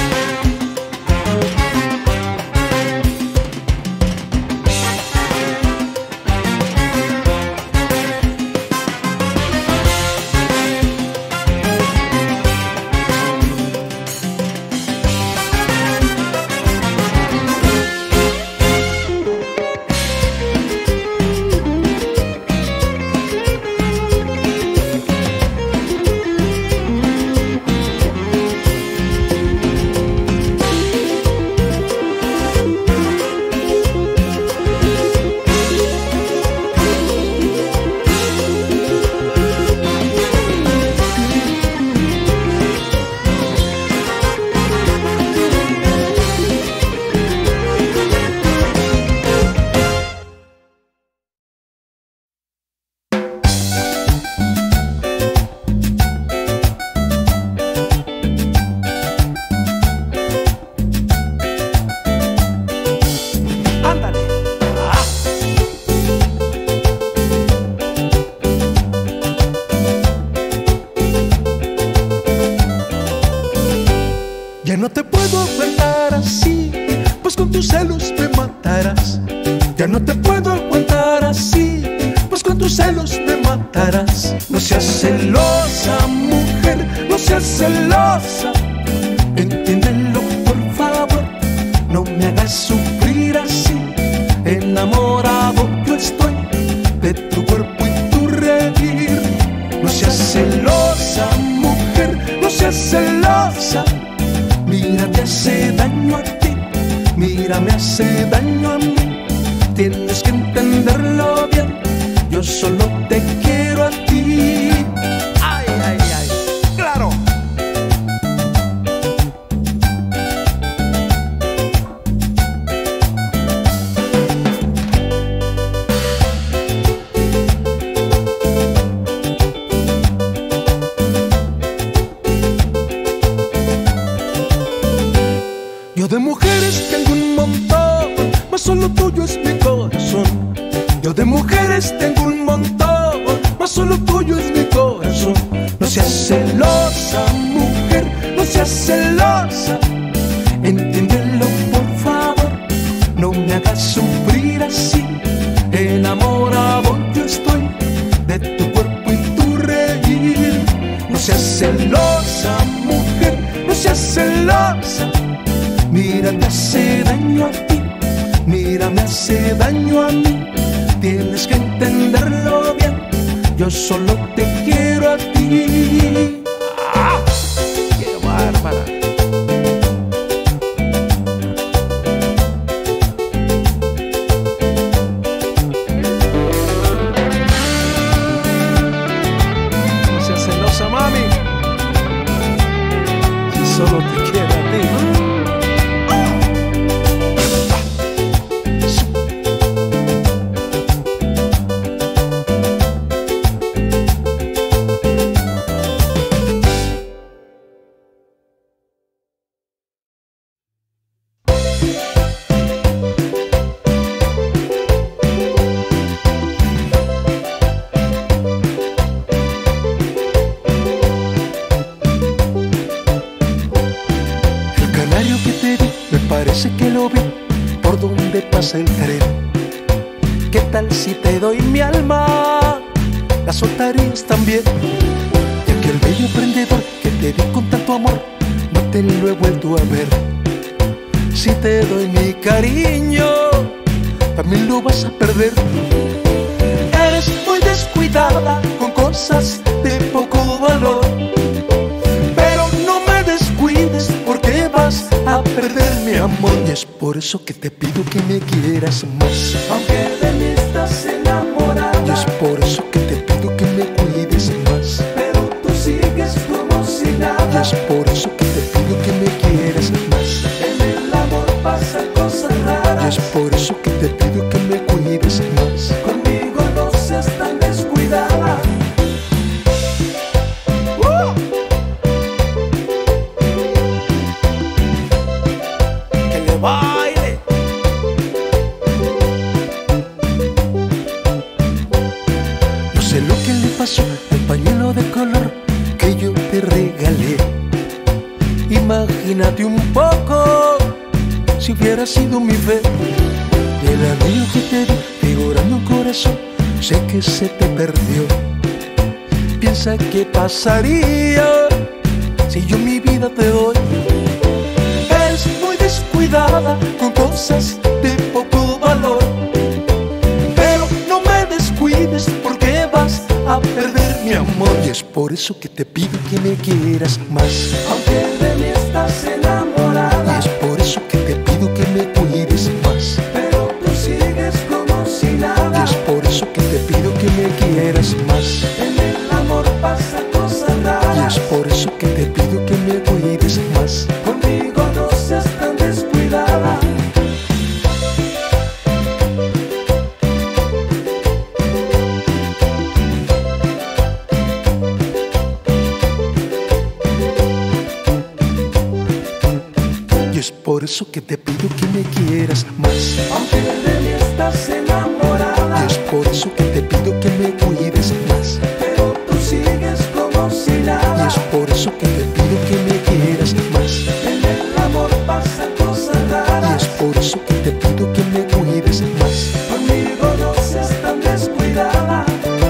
Ya no te puedo aguantar así, pues con tus celos me matarás. Ya no te puedo aguantar así, pues con tus celos me matarás. No seas celosa, mujer, no seas celosa. Entiéndelo, por favor, no me hagas sufrir así. Enamorado yo estoy de tu cuerpo y tu reír. No seas celosa, mujer, no seas celosa. Mira, me hace daño a ti, mira, me hace daño a mí. Tienes que entenderlo bien, yo solo te quiero a ti. Ay, ay, ay, claro. Yo de mujeres tengo un montón, mas solo tuyo es mi corazón. Yo de mujeres tengo un montón, mas solo tuyo es mi corazón. No seas celosa, mujer, no seas celosa. Entiéndelo, por favor, no me hagas sufrir así. Enamorado yo estoy de tu cuerpo y tu reír. No seas celosa, mujer, no seas celosa. Mira, me hace daño a ti, mira, me hace daño a mí. Tienes que entenderlo bien, yo solo te quiero a ti. ¡Ah! ¡Qué bárbara! No seas celosa, mami, si solo te quiero a ti. Parece que lo vi por donde pasa el tren. ¿Qué tal si te doy mi alma? La soltarías también. Y aquel bello prendedor que te di con tanto amor, no te lo he vuelto a ver. Si te doy mi cariño, también lo vas a perder. Eres muy descuidada con cosas de poco valor, pero no me descuides porque vas a perder mi amor. Y es por eso que te pido que me quieras más, Aunque de mí estás enamorada, y es por eso que te pido que me cuides más, pero tú sigues como si y nada. es por eso que te pido que me quieras más, En el amor pasan cosas y raras. es por eso que te pido que me cuides más. Conmigo no seas tan descuidada. ¡Uh! beso, el pañuelo de color que yo te regalé. Imagínate un poco si hubiera sido mi fe. Y el anillo que te di, figurando un corazón, sé que se te perdió. Piensa qué pasaría si yo mi vida te doy. Eres muy descuidada con cosas de poco valor, pero no me descuides porque vas a perder mi amor. Y es por eso que te pido que me quieras más, aunque de mí estás enamorada. Y es por eso que te pido que me cuides más, pero tú sigues como si nada. Y es por eso que te pido que me quieras más. En el amor pasa cosas raras. Y es por eso que te pido que me cuides más. Conmigo no seas tan descuidada. Y es por eso que te pido que me quieras más, aunque de mí estás enamorada. Y es por eso que te pido que me cuides más, pero tú sigues como si nada. Y es por eso que te pido que me quieras más. En el amor pasan cosas raras. Y es por eso que te pido que me cuides más. Conmigo no seas tan descuidada.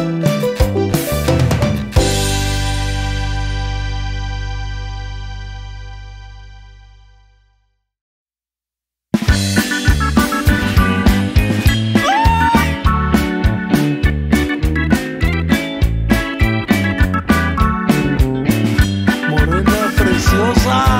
Morena preciosa,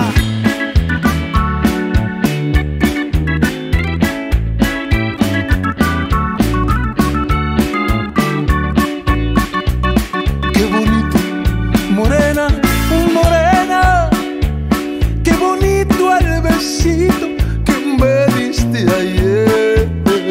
qué bonito, morena, morena, qué bonito el besito que me diste ayer,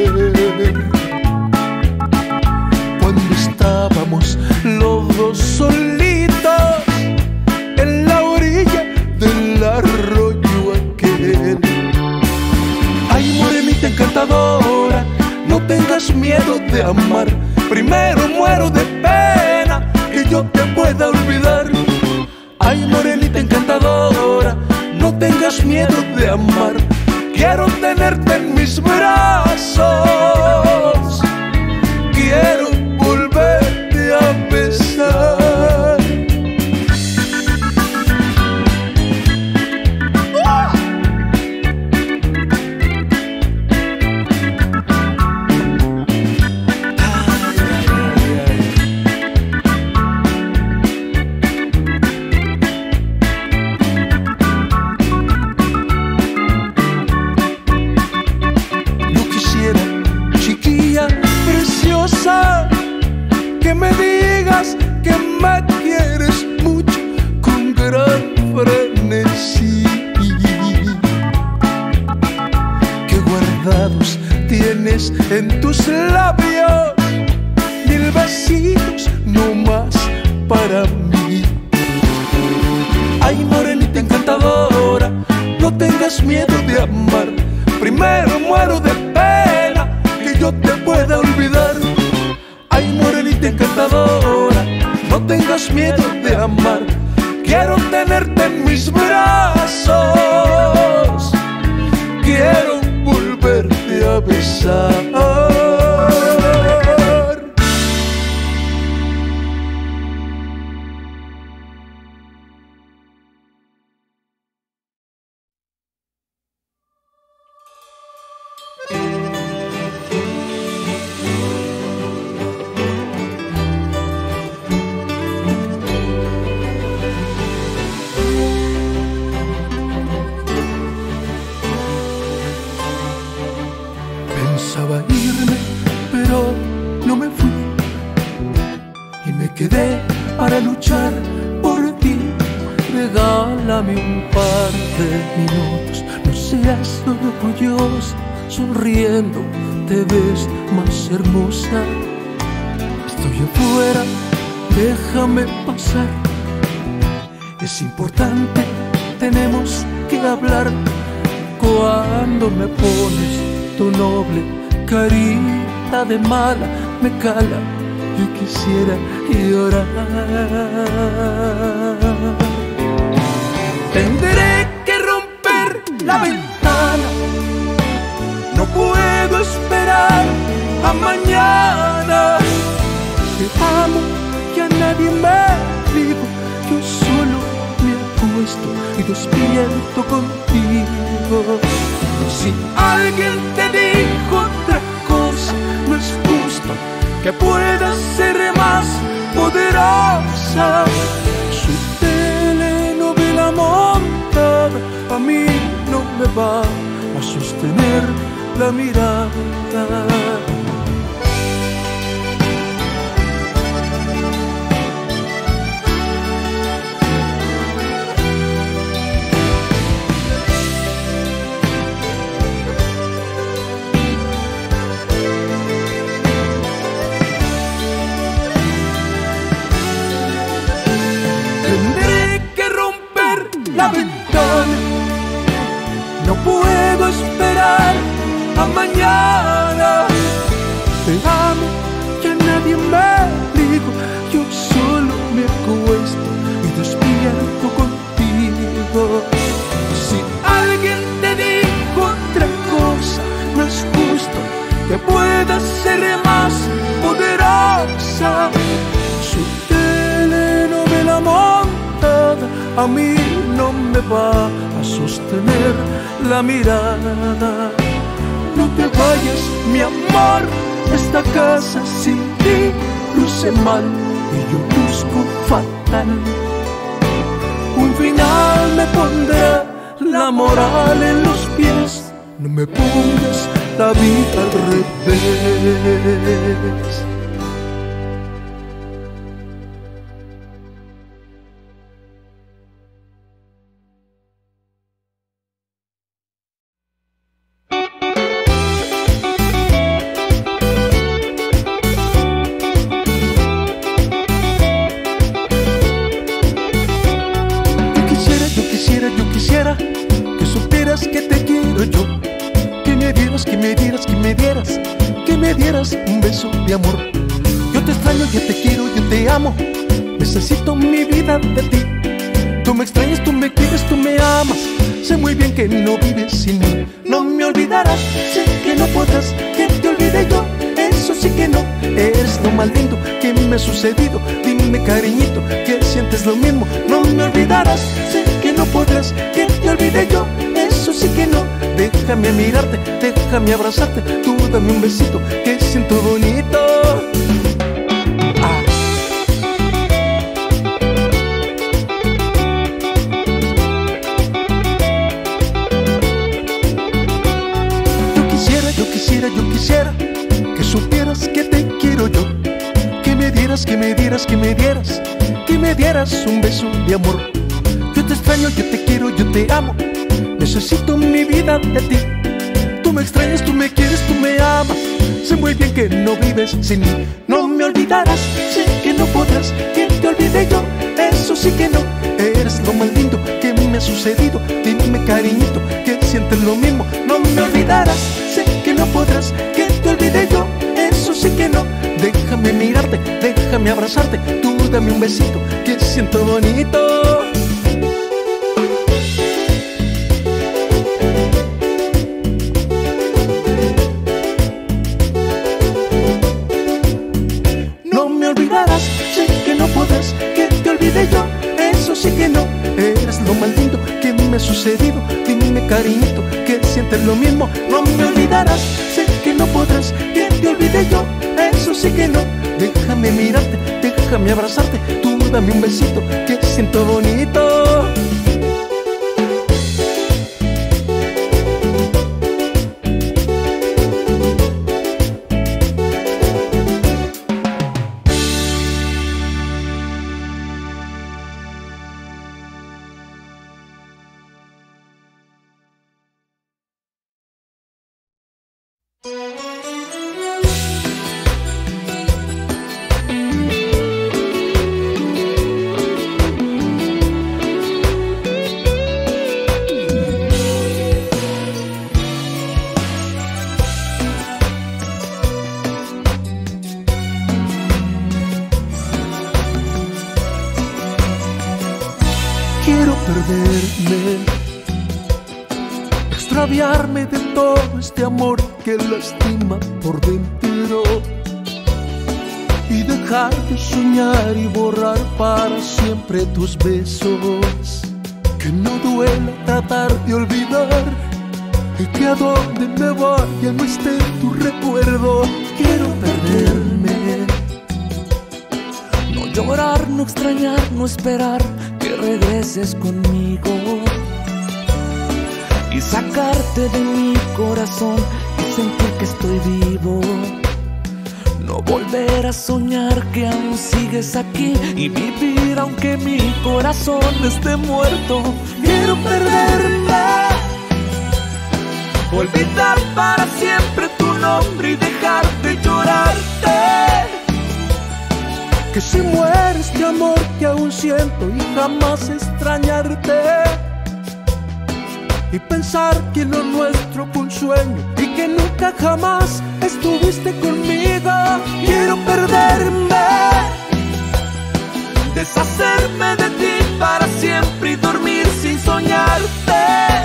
cuando estábamos los dos solitos en la orilla del arroyo aquel. Ay, morenita encantadora, no tengas miedo de amar. Primero muero de pena que yo te pueda olvidar. Ay, morenita encantadora, no tengas miedo de amar. Quiero tenerte en mis brazos, quiero volverte a besar. Que me digas que me quieres mucho con gran frenesí, que guardados tienes en tus labios mil besitos no más para mí. Ay, morenita encantadora, no tengas miedo de amar. Primero muero de pena que yo te pueda olvidar. Ay, morenita encantadora, no tengas miedo de amar. Quiero tenerte en mis brazos, quiero volverte a besar. Pensaba irme, pero no me fui, y me quedé para luchar por ti. Regálame un par de minutos, no seas orgullosa, sonriendo te ves más hermosa. Estoy afuera, déjame pasar, es importante, tenemos que hablar. Cuando me pones tu noble carita de mala, me cala y quisiera llorar. Tendré que romper la ventana, no puedo esperar a mañana. Te amo, ya nadie me dijo, yo solo me acuesto y despierto contigo. Si alguien te dijo otra cosa, no es justo que puedas ser más poderosa. Su telenovela montada a mí no me va a sostener la mirada. La ventana, no puedo esperar a mañana. Te amo, ya nadie me dijo, yo solo me acuesto y despierto contigo. Si alguien te dijo otra cosa, no es justo que puedas ser más poderosa. Su telenovela montada a mí no me va a sostener la mirada. No te vayas, mi amor, esta casa sin ti luce mal y yo busco fatal. Un final me pondrá la moral en los pies, no me pongas la vida al revés. Un beso de amor. Yo te extraño, yo te quiero, yo te amo. Necesito mi vida de ti. Tú me extrañas, tú me quieres, tú me amas. Sé muy bien que no vives sin mí. No me olvidarás, sé que no podrás que te olvide yo. Eso sí que no, eres lo más lindo que me ha sucedido. Dime, cariñito, que sientes lo mismo. No me olvidarás, sé que no podrás que te olvide yo. Eso sí que no, déjame mirarte, déjame abrazarte. Tú dame un besito, que siento bonito. Ah. Yo quisiera, yo quisiera, yo quisiera que supieras que te quiero yo. Que me dieras, que me dieras, que me dieras, que me dieras un beso de amor. Yo te extraño, yo te quiero, yo te amo. Necesito mi vida de ti. Tú me extrañas, tú me quieres, tú me amas. Sé muy bien que no vives sin mí. No me olvidarás, sé que no podrás que te olvide yo. Eso sí que no, eres lo más lindo que me ha sucedido. Dime, cariñito, que sientes lo mismo. No me olvidarás, sé que no podrás que te olvide yo. Eso sí que no, déjame mirarte, déjame abrazarte. Tú dame un besito, que siento bonito. Sé que no podrás que te olvide yo. Eso sí que no, eres lo más lindo que me ha sucedido. Dime, cariñito, que sientes lo mismo. No me olvidarás, sé que no podrás que te olvide yo. Eso sí que no, déjame mirarte, déjame abrazarte. Tú dame un besito, que siento bonito. extraviarme de todo este amor que lastima por dentro y dejar de soñar y borrar para siempre tus besos. Que no duela tratar de olvidar y que a donde me vaya no esté tu recuerdo. Quiero perderme, no llorar, no extrañar, no esperar que regreses conmigo y sacarte de mi corazón y sentir que estoy vivo. No volver a soñar que aún sigues aquí y vivir aunque mi corazón esté muerto. Quiero perderme, olvidar para siempre tu nombre y dejar de llorarte. Que si muere este amor que aún siento y jamás extrañarte y pensar que lo nuestro fue un sueño y que nunca jamás estuviste conmigo. Quiero perderme, deshacerme de ti para siempre y dormir sin soñarte.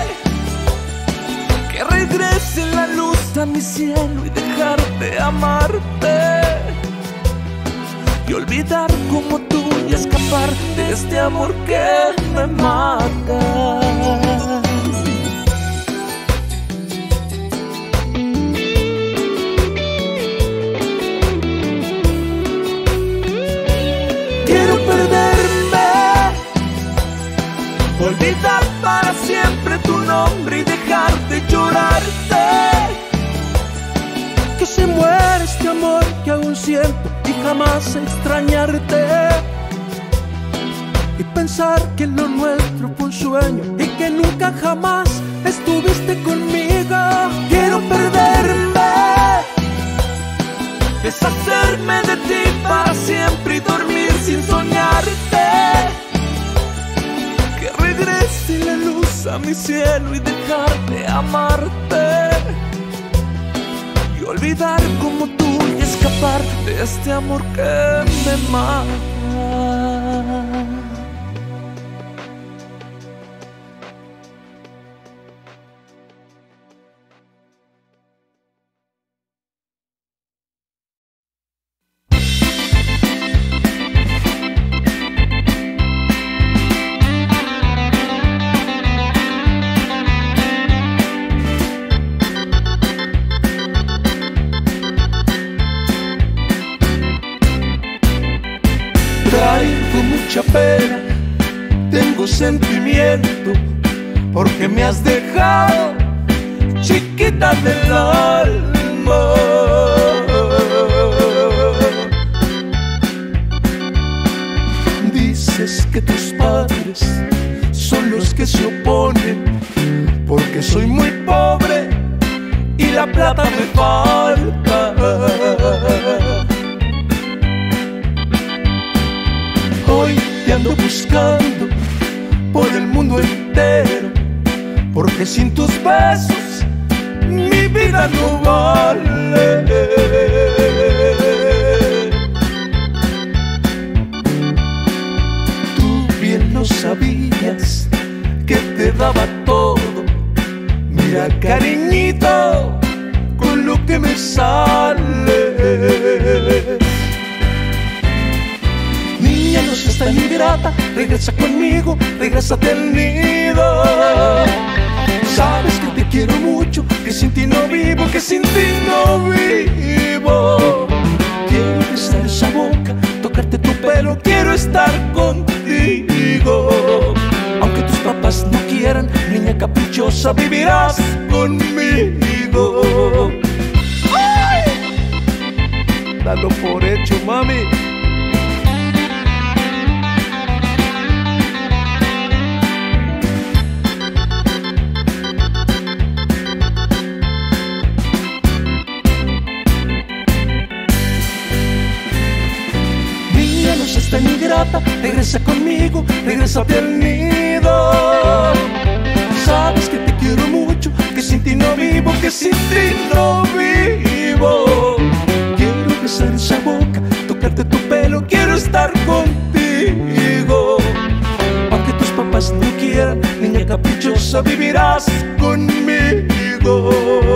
Que regrese la luz a mi cielo y dejar de amarte y olvidar como tú y escapar de este amor que me mata. Olvidar para siempre tu nombre y dejar de llorarte. Que se muere este amor que aún siento y jamás extrañarte y pensar que lo nuestro fue un sueño y que nunca jamás estuviste conmigo. Quiero perderme, deshacerme de ti para siempre y dormir sin soñarte. Regrese la luz a mi cielo y dejar de amarte y olvidar como tú y escapar de este amor que me mata. Traigo mucha pena, tengo sentimiento, porque me has dejado chiquita del alma. Dices que tus padres son los que se oponen, porque soy muy pobre y la plata me falta. Hoy te ando buscando por el mundo entero, porque sin tus besos mi vida no vale. Tú bien lo sabías que te daba todo. Mira, cariñito, con lo que me sale. Niña, no seas tan ingrata, regresa conmigo, regrésate al nido. Sabes que te quiero mucho, que sin ti no vivo, que sin ti no vivo. Quiero besar esa boca, tocarte tu pelo, quiero estar contigo. Aunque tus papás no quieran, niña caprichosa, vivirás conmigo. ¡Ay! Dalo por hecho, mami. No seas tan ingrata, regresa conmigo, regrésate al nido. Sabes que te quiero mucho, que sin ti no vivo, que sin ti no vivo. Quiero besar esa boca, tocarte tu pelo, quiero estar contigo. Aunque tus papás no quieran, niña caprichosa, fuerza vivirás conmigo.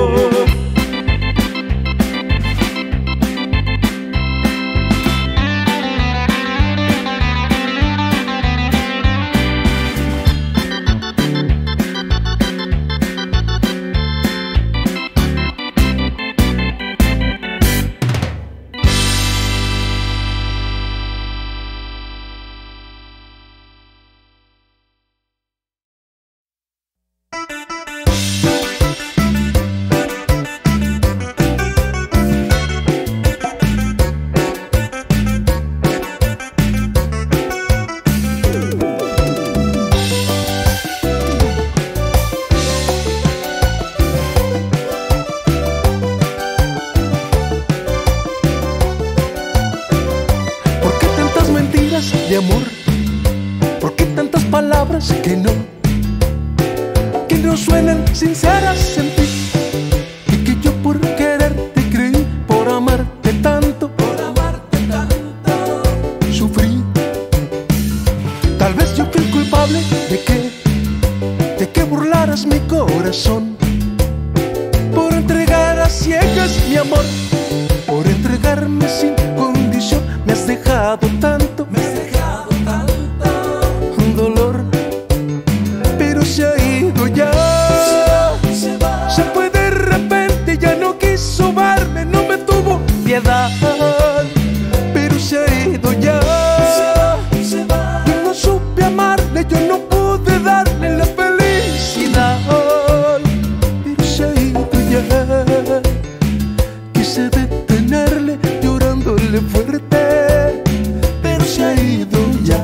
De amor, ¿por qué tantas palabras que no, que no suenan sinceras en ti? Y que yo por quererte creí, por amarte tanto, por amarte tanto, sufrí. Tal vez yo fui el culpable de que, de que burlaras mi corazón, por entregar a ciegas mi amor, por entregarme sin condición. Me has dejado tanto, me has dejado tanto dolor, pero se ha ido ya. Se va, se va. Se fue de repente, ya no quiso verme, no me tuvo piedad, pero se ha ido ya. Se va, se va. Yo no supe amarle, yo no pude darle la felicidad, pero se ha ido ya. Quise detenerle llorándole fuerte, pero se ha ido ya.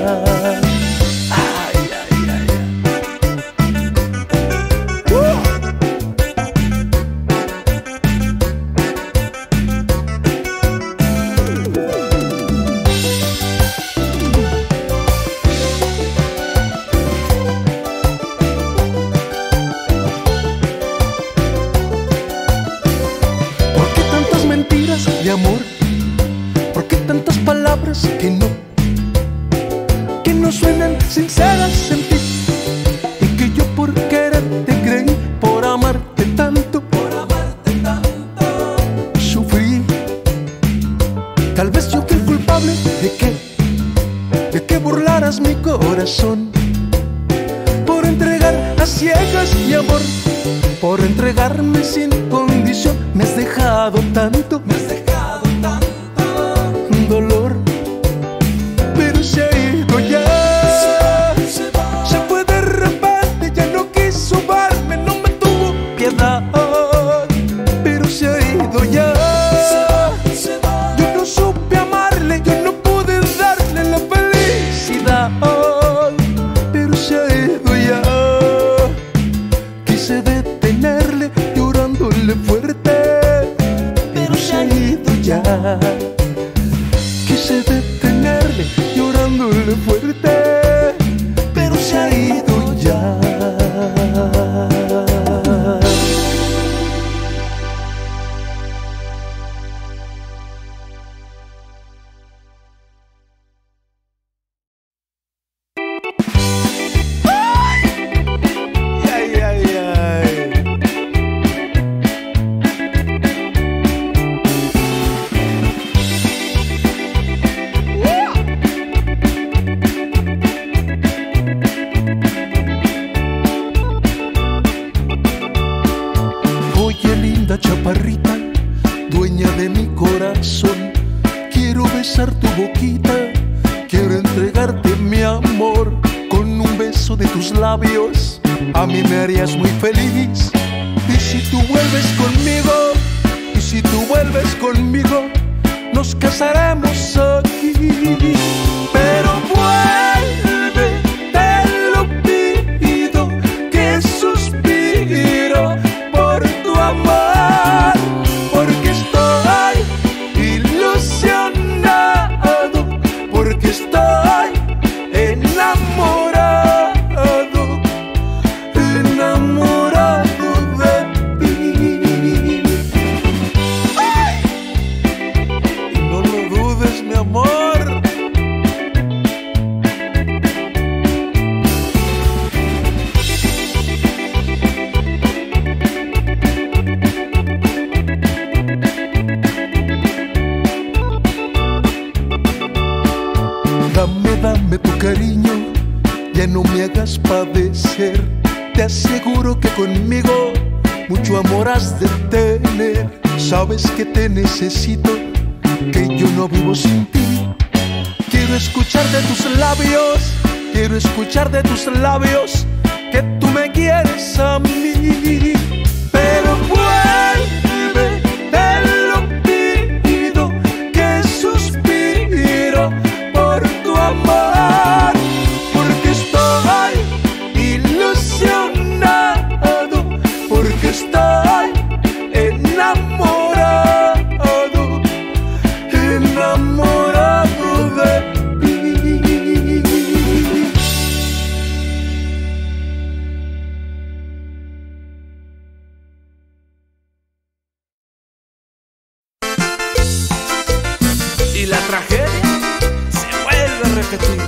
Ay, ay, ay, ay. Uh. ¿Por qué tantas mentiras de amor? ¿Por qué tantas palabras que no, que no suenan sinceras en ti? Y que yo por quererte creí, por amarte tanto, por amarte tanto, sufrí. Tal vez yo fui el culpable de que, de que burlaras mi corazón, por entregar a ciegas mi amor, por entregarme sin condición. Me has dejado tanto, me has dejado tanto dolor, pero se ha ido ya. Se va, se va. Se fue de repente, ya no quiso verme, no me tuvo piedad, pero se ha ido ya. Se va, se va. Yo no supe amarle, yo no pude darle la felicidad, pero se ha ido ya. Quise detenerle llorándole fuerte, pero se ha ido ya. Quise detenerle llorándole fuerte, pero se ha ido ya. Ay, ay, ay, ay. Oye, linda chaparrita, dueña de mi corazón, quiero besar tu boquita, quiero entregarte mi amor. Con un beso de tus labios a mí me harías muy feliz. Y si tú vuelves conmigo, y si tú vuelves conmigo, nos casaremos aquí. Pero vuelve, te lo pido, que suspiro por tu amor, porque estoy ilusionado, porque estoy enamorado, enamorado de ti. ¡Ay! Y no lo dudes, mi amor, has de tener. Sabes que te necesito, que yo no vivo sin ti. Quiero escuchar de tus labios, quiero escuchar de tus labios que tú me quieres a mí. Pero vuelve, te lo pido, que suspiro por tu amor, porque estoy ilusionado, porque estoy enamorado, enamorado de ti. Y la tragedia se vuelve a repetir.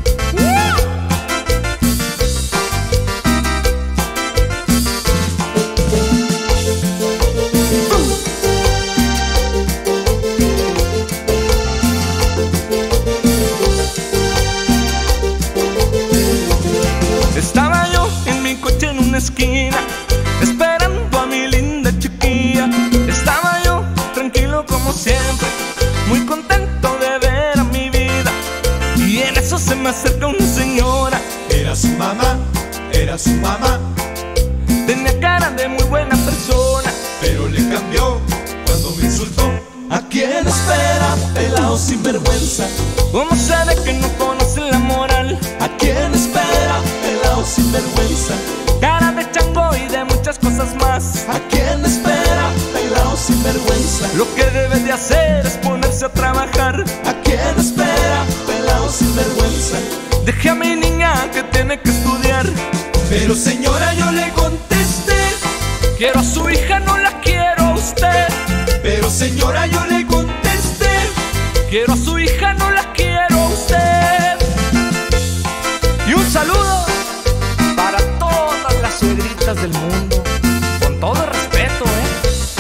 Estaba yo en mi coche en una esquina, esperando a mi linda chiquilla. Estaba yo tranquilo como siempre, muy contento de ver a mi vida. Y en eso se me acerca una señora. Era su mamá, era su mamá, Tenía cara de muy buena persona, pero le cambió cuando me insultó. ¿A quién espera, pelao sinvergüenza? ¿cómo sabe que no conoce la moral? ¿A quién espera, pelao sinvergüenza? Cara de chango y de muchas cosas más. ¿A quién espera, pelao sinvergüenza? Lo que debe de hacer es ponerse a trabajar. ¿A quién espera, pelao sinvergüenza? Deje a mi niña que tiene que estudiar. Pero señora, yo le contesté, Quiero a su hija, no la quiero a usted. pero señora, yo le contesté, Quiero a su hija, no la quiero a usted. Y un saludo para todas las suegritas del mundo, con todo el respeto, ¿eh?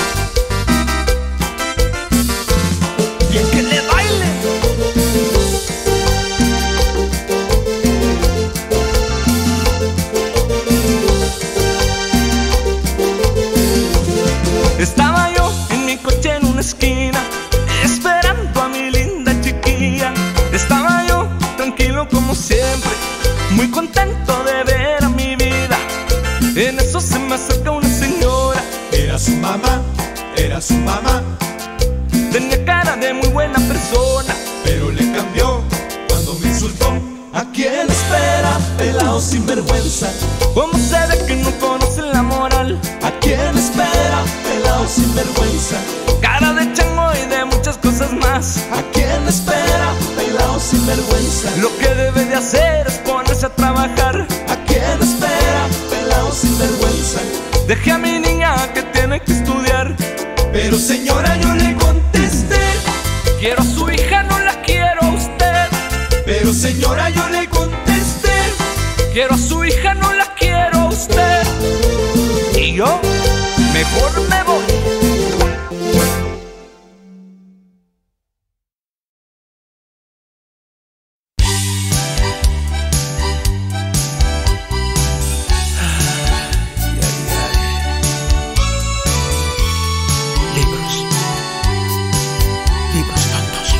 Y el que le baile. Estaba yo en mi coche en una esquina, esperando a mi linda chiquilla. Estaba yo tranquilo como siempre, muy contento de ver a mi vida. En eso se me acerca una señora. era su mamá, era su mamá, Tenía cara de muy buena persona, pero le cambió cuando me insultó. ¿A quién espera, pelao sinvergüenza? ¿cómo se ve que no conocen la moral? ¿A quién espera, pelao sinvergüenza? Cara de chango y de muchas cosas más. ¿A quién espera, pelao sinvergüenza? Lo que debe de hacer es ponerse a trabajar. ¿A quién espera, pelao sinvergüenza? Deje a mi niña que tiene que estudiar. Pero señora, yo le contesté, Quiero a su hija, no la quiero a usted. pero señora, yo le contesté, Quiero a su hija, no la quiero a usted. Y yo mejor me voy. Libros. Libros tontos.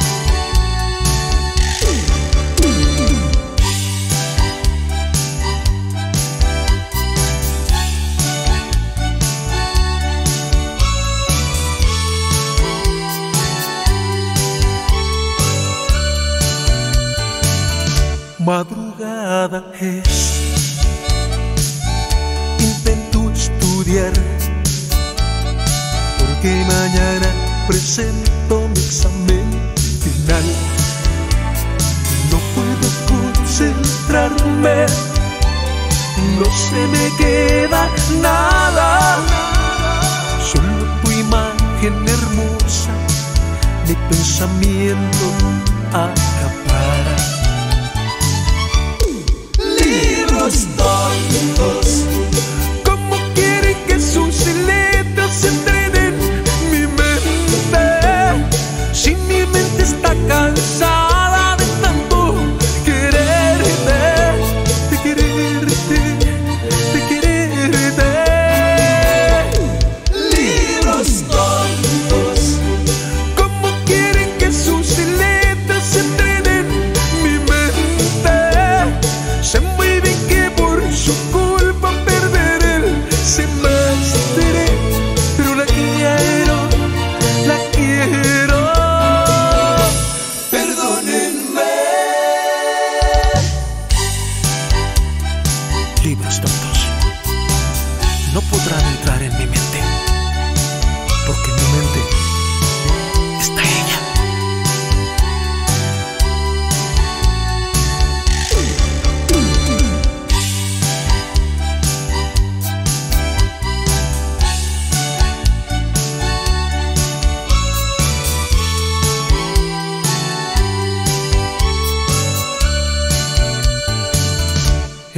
Madrugada es, intento estudiar, porque mañana presento mi examen final. No puedo concentrarme, no se me queda nada, solo tu imagen hermosa, mi pensamiento acapara. libros tontos. ¿Cómo quieren que sus letras entrenen mi mente? Si mi mente está cansada de tanto quererte, de quererte, de quererte.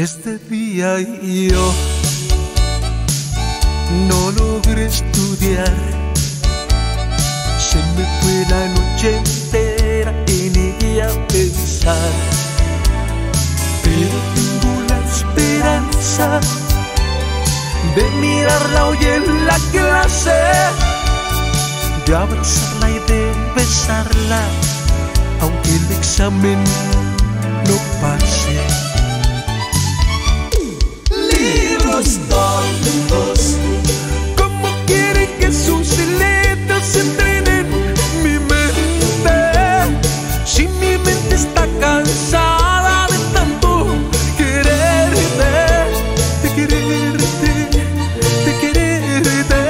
Este día yo no logré estudiar, se me fue la noche entera en ella a pensar, pero tengo la esperanza de mirarla hoy en la clase, de abrazarla y de besarla, aunque el examen no pase. Libros tontos, ¿cómo quieren que sus letras entrenen mi mente? Si mi mente está cansada de tanto quererte, de quererte, de quererte.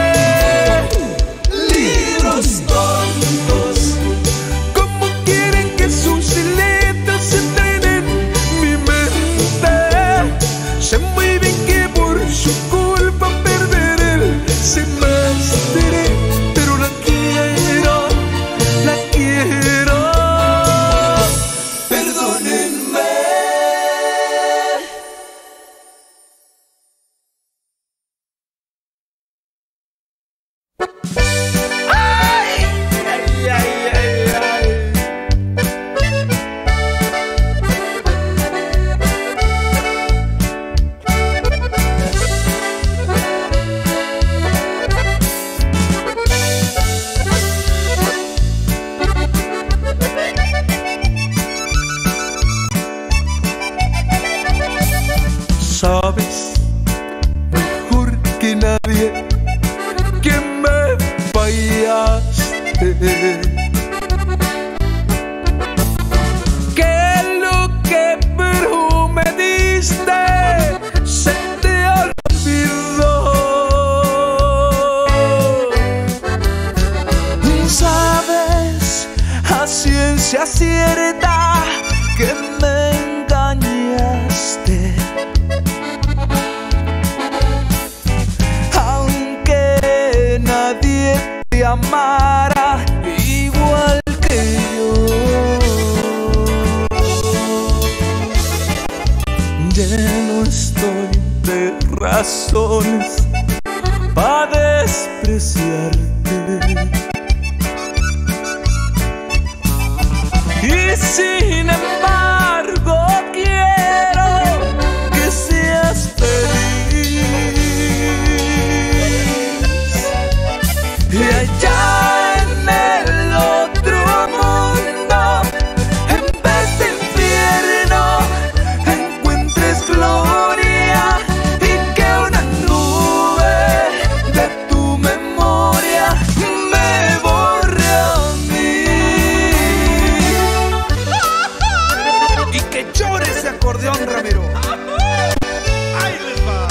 libros tontos, ¿Cómo quieren que sus letras entrenen mi mente? Sé muy bien que por su culpa perderé el semestre, pero la quiero, la quiero. perdónenme. ¡Ay! ¡Ay, ay, ay, ay! Sabes mejor que nadie que me fallaste, que lo que prometiste se te olvidó. Sabes a ciencia cierta que me engañaste, aunque nadie te amara igual que yo. Lleno estoy de razones para despreciarte, y sin embargo quiero que seas feliz. Y allá en el otro mundo, en vez de infierno, encuentres gloria, y que una nube de tu memoria me borre a mí. Y que llore ese acordeón, Ramiro. Ahí les va.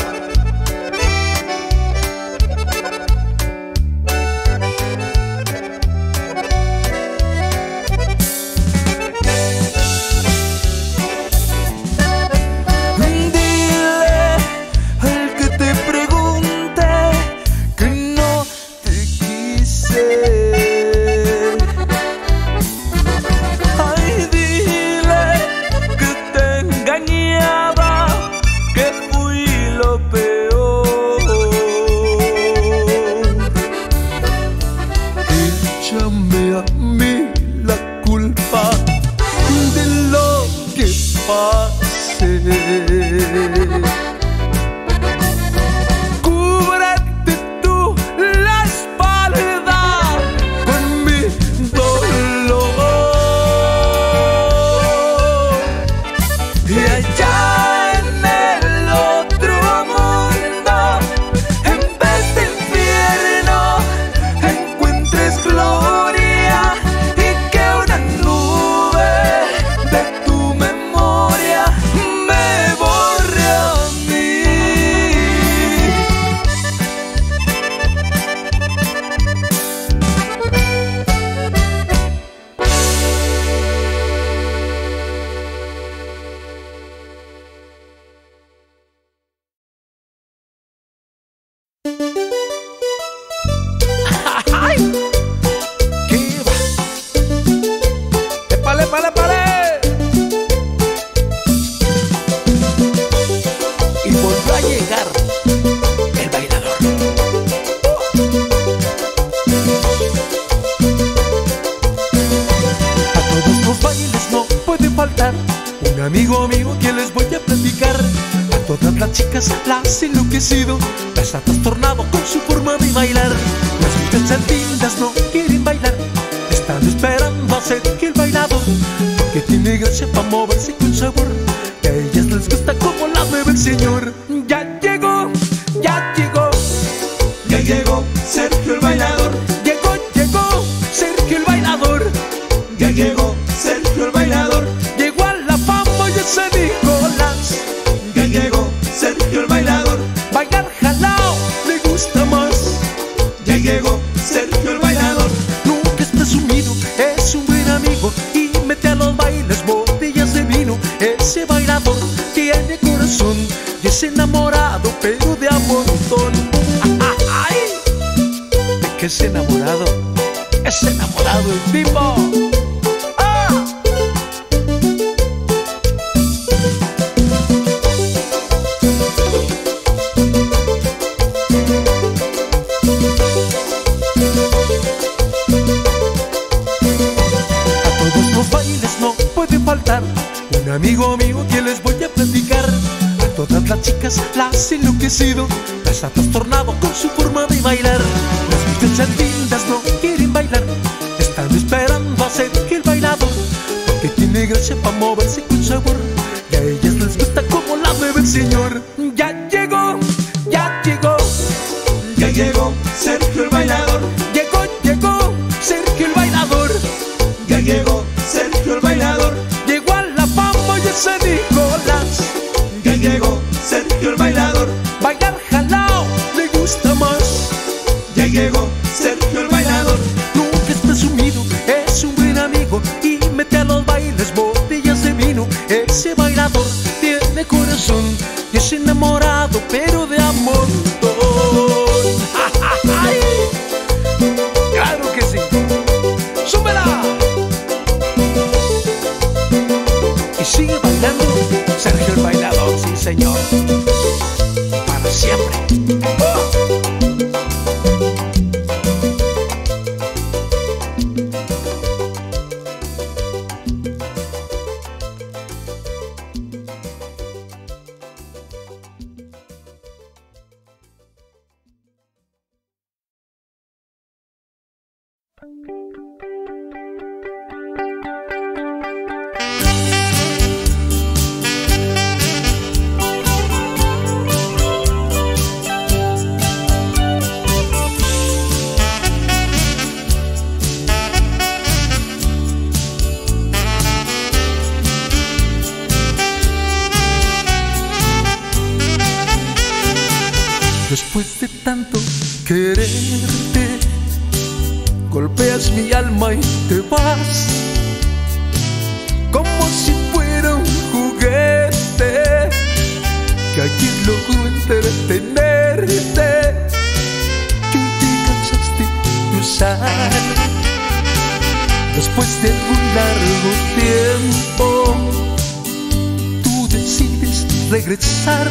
amigo mío que les voy a platicar. A todas las chicas las ha enloquecido, las ha trastornado con su forma de bailar. Las muchachas lindas no quieren bailar, están esperando a ser el bailador, porque tiene gracia para moverse con sabor, que a ellas les gusta como la mueve el señor. Ya llegó, ya llegó, ya llegó Sergio el bailador. Llegó, llegó Sergio el bailador. Ya llegó Sergio el bailador. Llegó a la fama y ese Nicolás. Ya llegó Sergio el bailador. Bailar jalao le gusta más. Ya llegó Sergio el bailador. Nunca es presumido, es un buen amigo y mete a los bailes botellas de vino. Ese bailador tiene corazón y es enamorado, pero de a montón. ¡Ay! ¿De qué es enamorado? Es enamorado el tipo. ¡Ah! A todos los bailes no puede faltar un amigo mío que les voy a platicar. A todas las chicas las ha enloquecido, las ha trastornado con su forma de bailar. Las muchachas lindas no quieren bailar, están esperando a ser el bailador, porque tiene gracia para moverse con sabor, y a ellas les gusta como la mueve el señor. Ya llegó, ya llegó, ya llegó Sergio el bailador. Llegó, llegó Sergio el bailador. Ya llegó Sergio el bailador. Llegó a la fama y ese Nicolás. Ya llegó Sergio el bailador. Bailar jalao le gusta más. Ya llegó Sergio el bailador. Nunca es presumido, es un buen amigo y mete a los bailes botellas de vino. Ese bailador tiene corazón y es enamorado, pero de a montón. ¡Ay! ¡Claro que sí! ¡Súbela! Y sigue bailando Sergio el bailador, sí señor, para siempre. ¡Oh! Después de tanto quererte, golpeas mi alma y te vas, como si fuera un juguete que ayer logró entretenerte. Y hoy te cansaste de usar. Después de algún largo tiempo, tú decides regresar.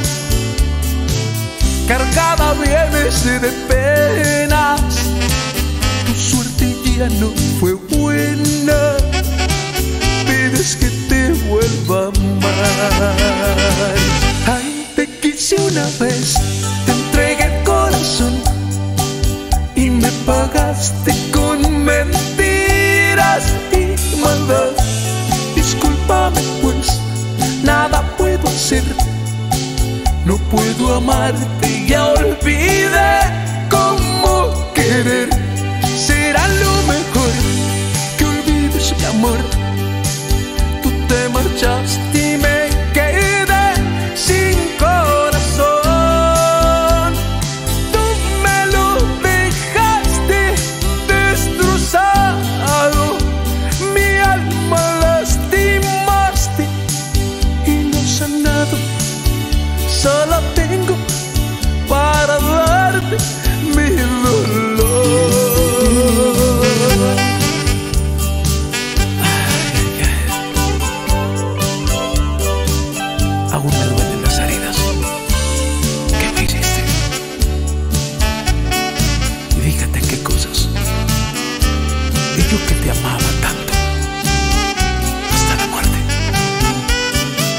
Cargada vienes de penas, tu suerte ya no fue buena, pides que te vuelva a amar. Ay, te quise una vez, te entregué el corazón y me pagaste con mentiras y maldad. Discúlpame pues, nada puedo hacer. No puedo amarte, ya olvidé cómo querer. Será lo mejor que olvides mi amor. Tú te marchaste y me quedé sin corazón. Tú me lo dejaste destrozado, mi alma lastimaste y no sanado. Solo tengo para darte mi dolor. Ay, ay, ay. Aún me duelen las heridas. ¿Qué me hiciste? Y fíjate qué cosas. Y yo que te amaba tanto, hasta la muerte.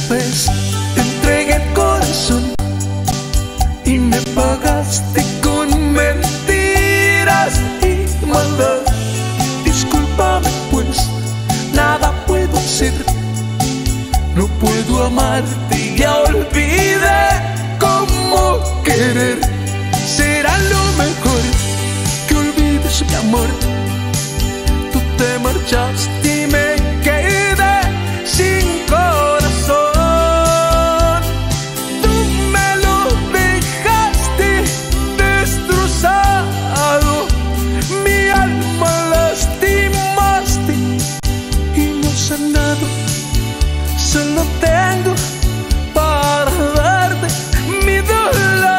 vez te entregué el corazón y me pagaste con mentiras y maldad. Discúlpame pues, nada puedo hacer, no puedo amarte, ya olvidé cómo querer. Será lo mejor que olvides mi amor. Tú te marchaste y me quedé sin corazón. Tú me lo dejaste destrozado, mi alma lastimaste y no he sanado. Solo tengo para darte mi dolor.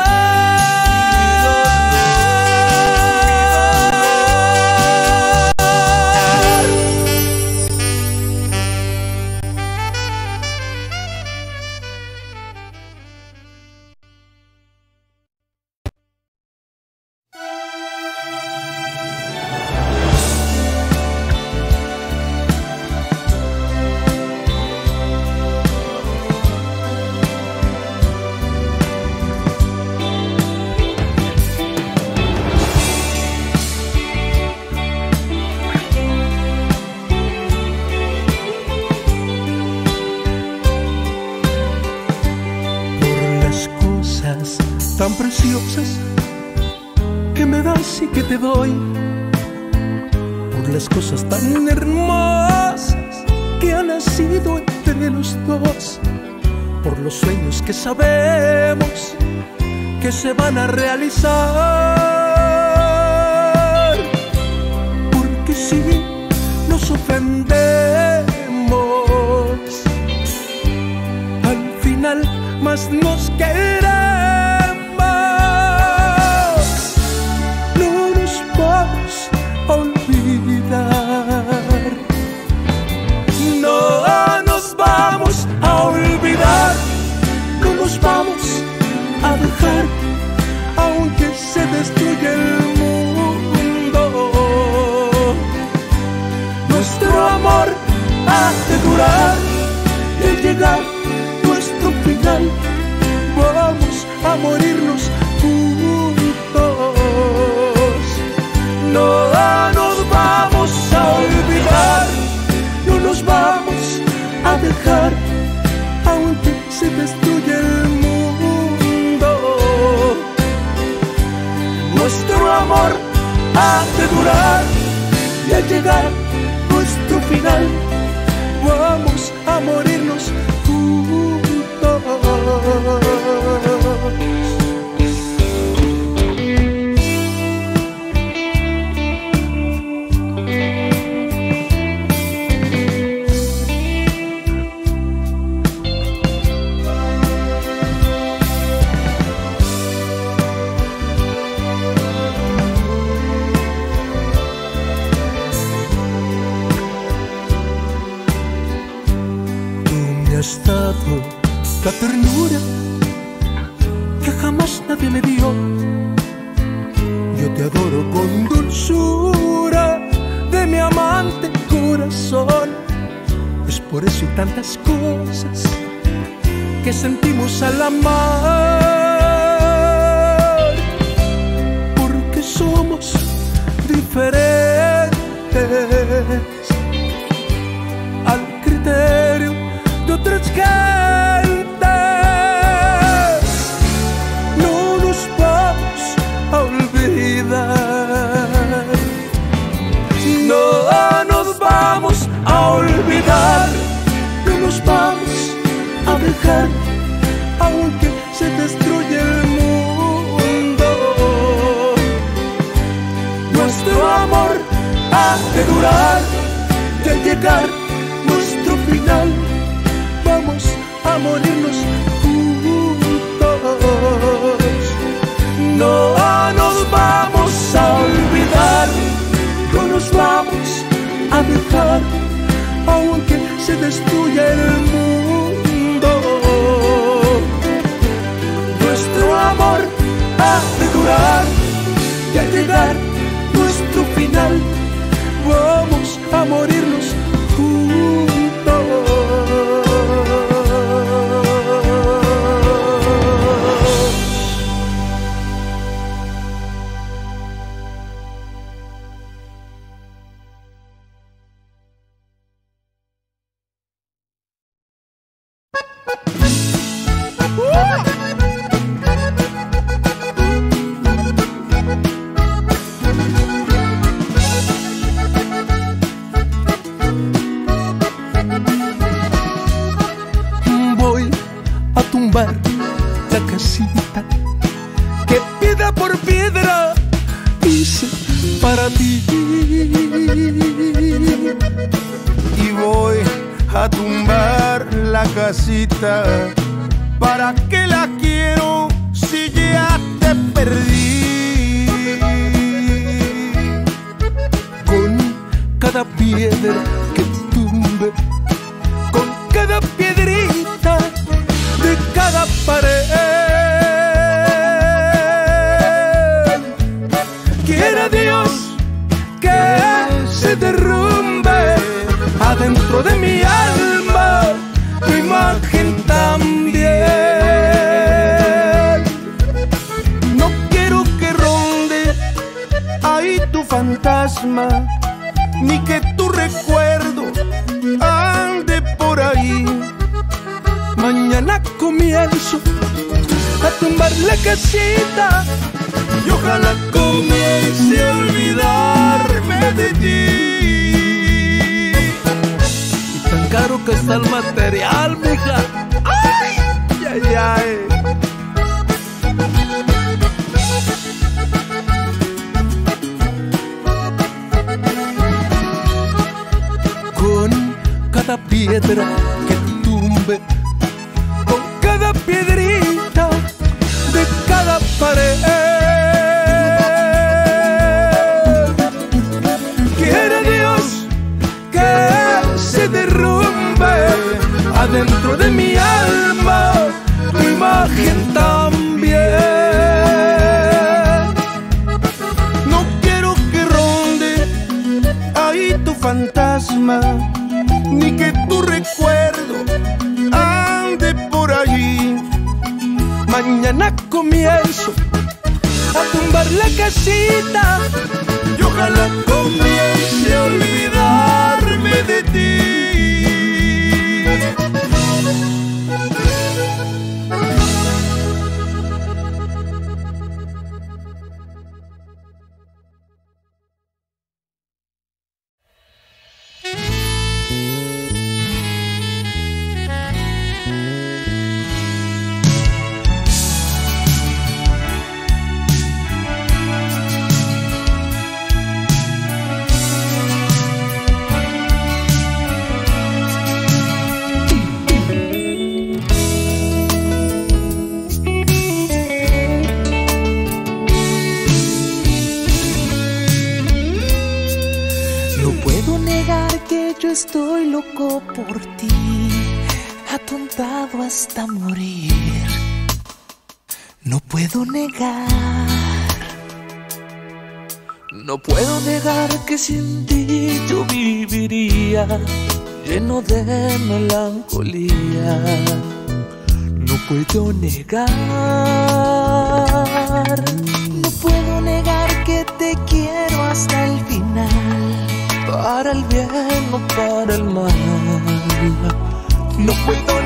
Tan preciosas que me das y que te doy, por las cosas tan hermosas que han nacido entre los dos, por los sueños que sabemos que se van a realizar, porque si nos ofendemos, al final más nos queremos. Olvidar, no nos vamos a olvidar, no nos vamos a dejar, aunque se destruya el mundo. Nuestro amor ha de durar y al llegar nuestro final vamos a morirnos juntos. No nos vamos a olvidar, no nos vamos a dejar, aunque se destruya el mundo. Nuestro amor ha de durar y al llegar nuestro final vamos a morirnos juntos. Has dado la ternura que jamás nadie me dio. Yo te adoro con dulzura de mi amante corazón. Es por eso y tantas cosas que sentimos al amar, porque somos diferentes al criterio de otras gentes. No nos vamos a olvidar, no nos vamos a olvidar, no nos vamos a dejar, aunque se destruya el mundo. Nuestro amor ha de durar y al llegar nuestro final vamos a morirnos juntos. No nos vamos a olvidar, no nos vamos a dejar, aunque se destruya el mundo. Nuestro amor ha de durar y al llegar nuestro final vamos a morirnos juntos. para ti. Y voy a tumbar la casita. ¿Para qué la quiero si ya te perdí? Con cada piedra que tumbe, con cada piedrita de cada pared, quiera Dios que se derrumbe adentro de mi alma tu imagen también. No quiero que ronde ahí tu fantasma, ni que tu recuerdo ande por ahí. Mañana comienzo a tumbar la casita y ojalá comience a olvidarme de ti. Y tan caro que está el material, mija. Ay, ay, ay. Con cada piedra que tumbe, con cada piedrita de cada pared, quiera Dios que se derrumbe adentro de mi alma tu imagen también. No quiero que ronde ahí tu fantasma, ni que tu recuerdo ande por allí. Mañana comienzo a tumbar la casita y ojalá comience a olvidarme de ti. Estoy loco por ti, atontado hasta morir. No puedo negar, no puedo negar que sin ti yo viviría lleno de melancolía. No puedo negar, no puedo negar que te quiero hasta el final. Para el bien o para el mal, no puedo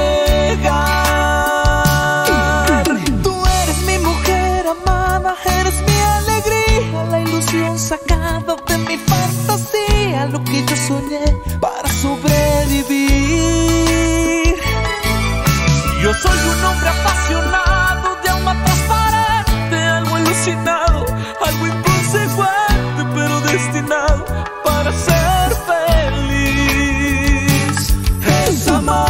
negar. Tú eres mi mujer amada, eres mi alegría, la ilusión sacada de mi fantasía, lo que yo soñé para sobrevivir. Yo soy un hombre apasionado, de alma transparente, algo alucinado, algo inconsecuente, pero destinado para ser feliz. Es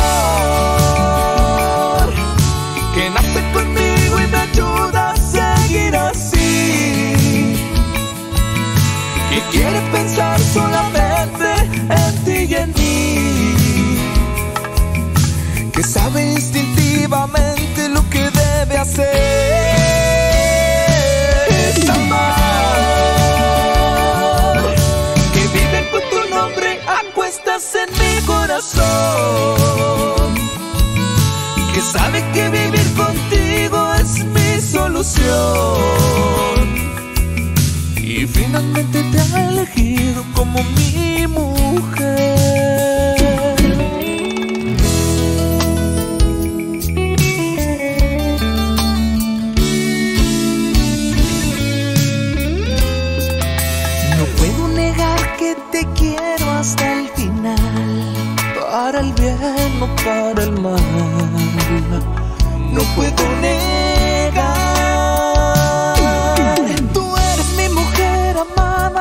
amor que nace conmigo y me ayuda a seguir así, que quiere pensar solamente en ti y en mí, que sabe instintivamente lo que debe hacer. Es amor en mi corazón, que sabe que vivir contigo es mi solución, y finalmente te ha elegido como mi mujer. No puedo negar que te quiero hasta el final, para el bien o para el mal. No puedo negar, tú eres mi mujer amada,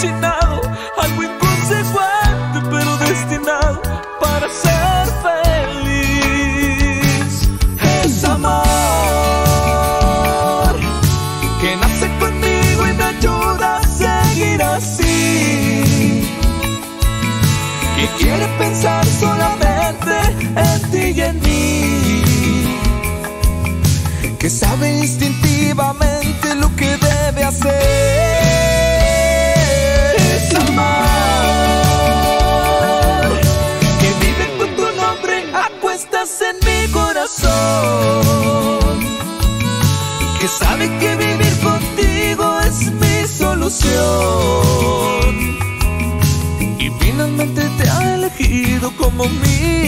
alucinado, algo inconsecuente pero destinado para ser feliz. Es amor que nace conmigo y me ayuda a seguir así, que quiere pensar solamente en ti y en mí, que sabe instintivamente lo que debe hacer. Es amor que vive con tu nombre a cuestas en mi corazón, que sabe que vivir contigo es mi solución y finalmente te ha elegido como mi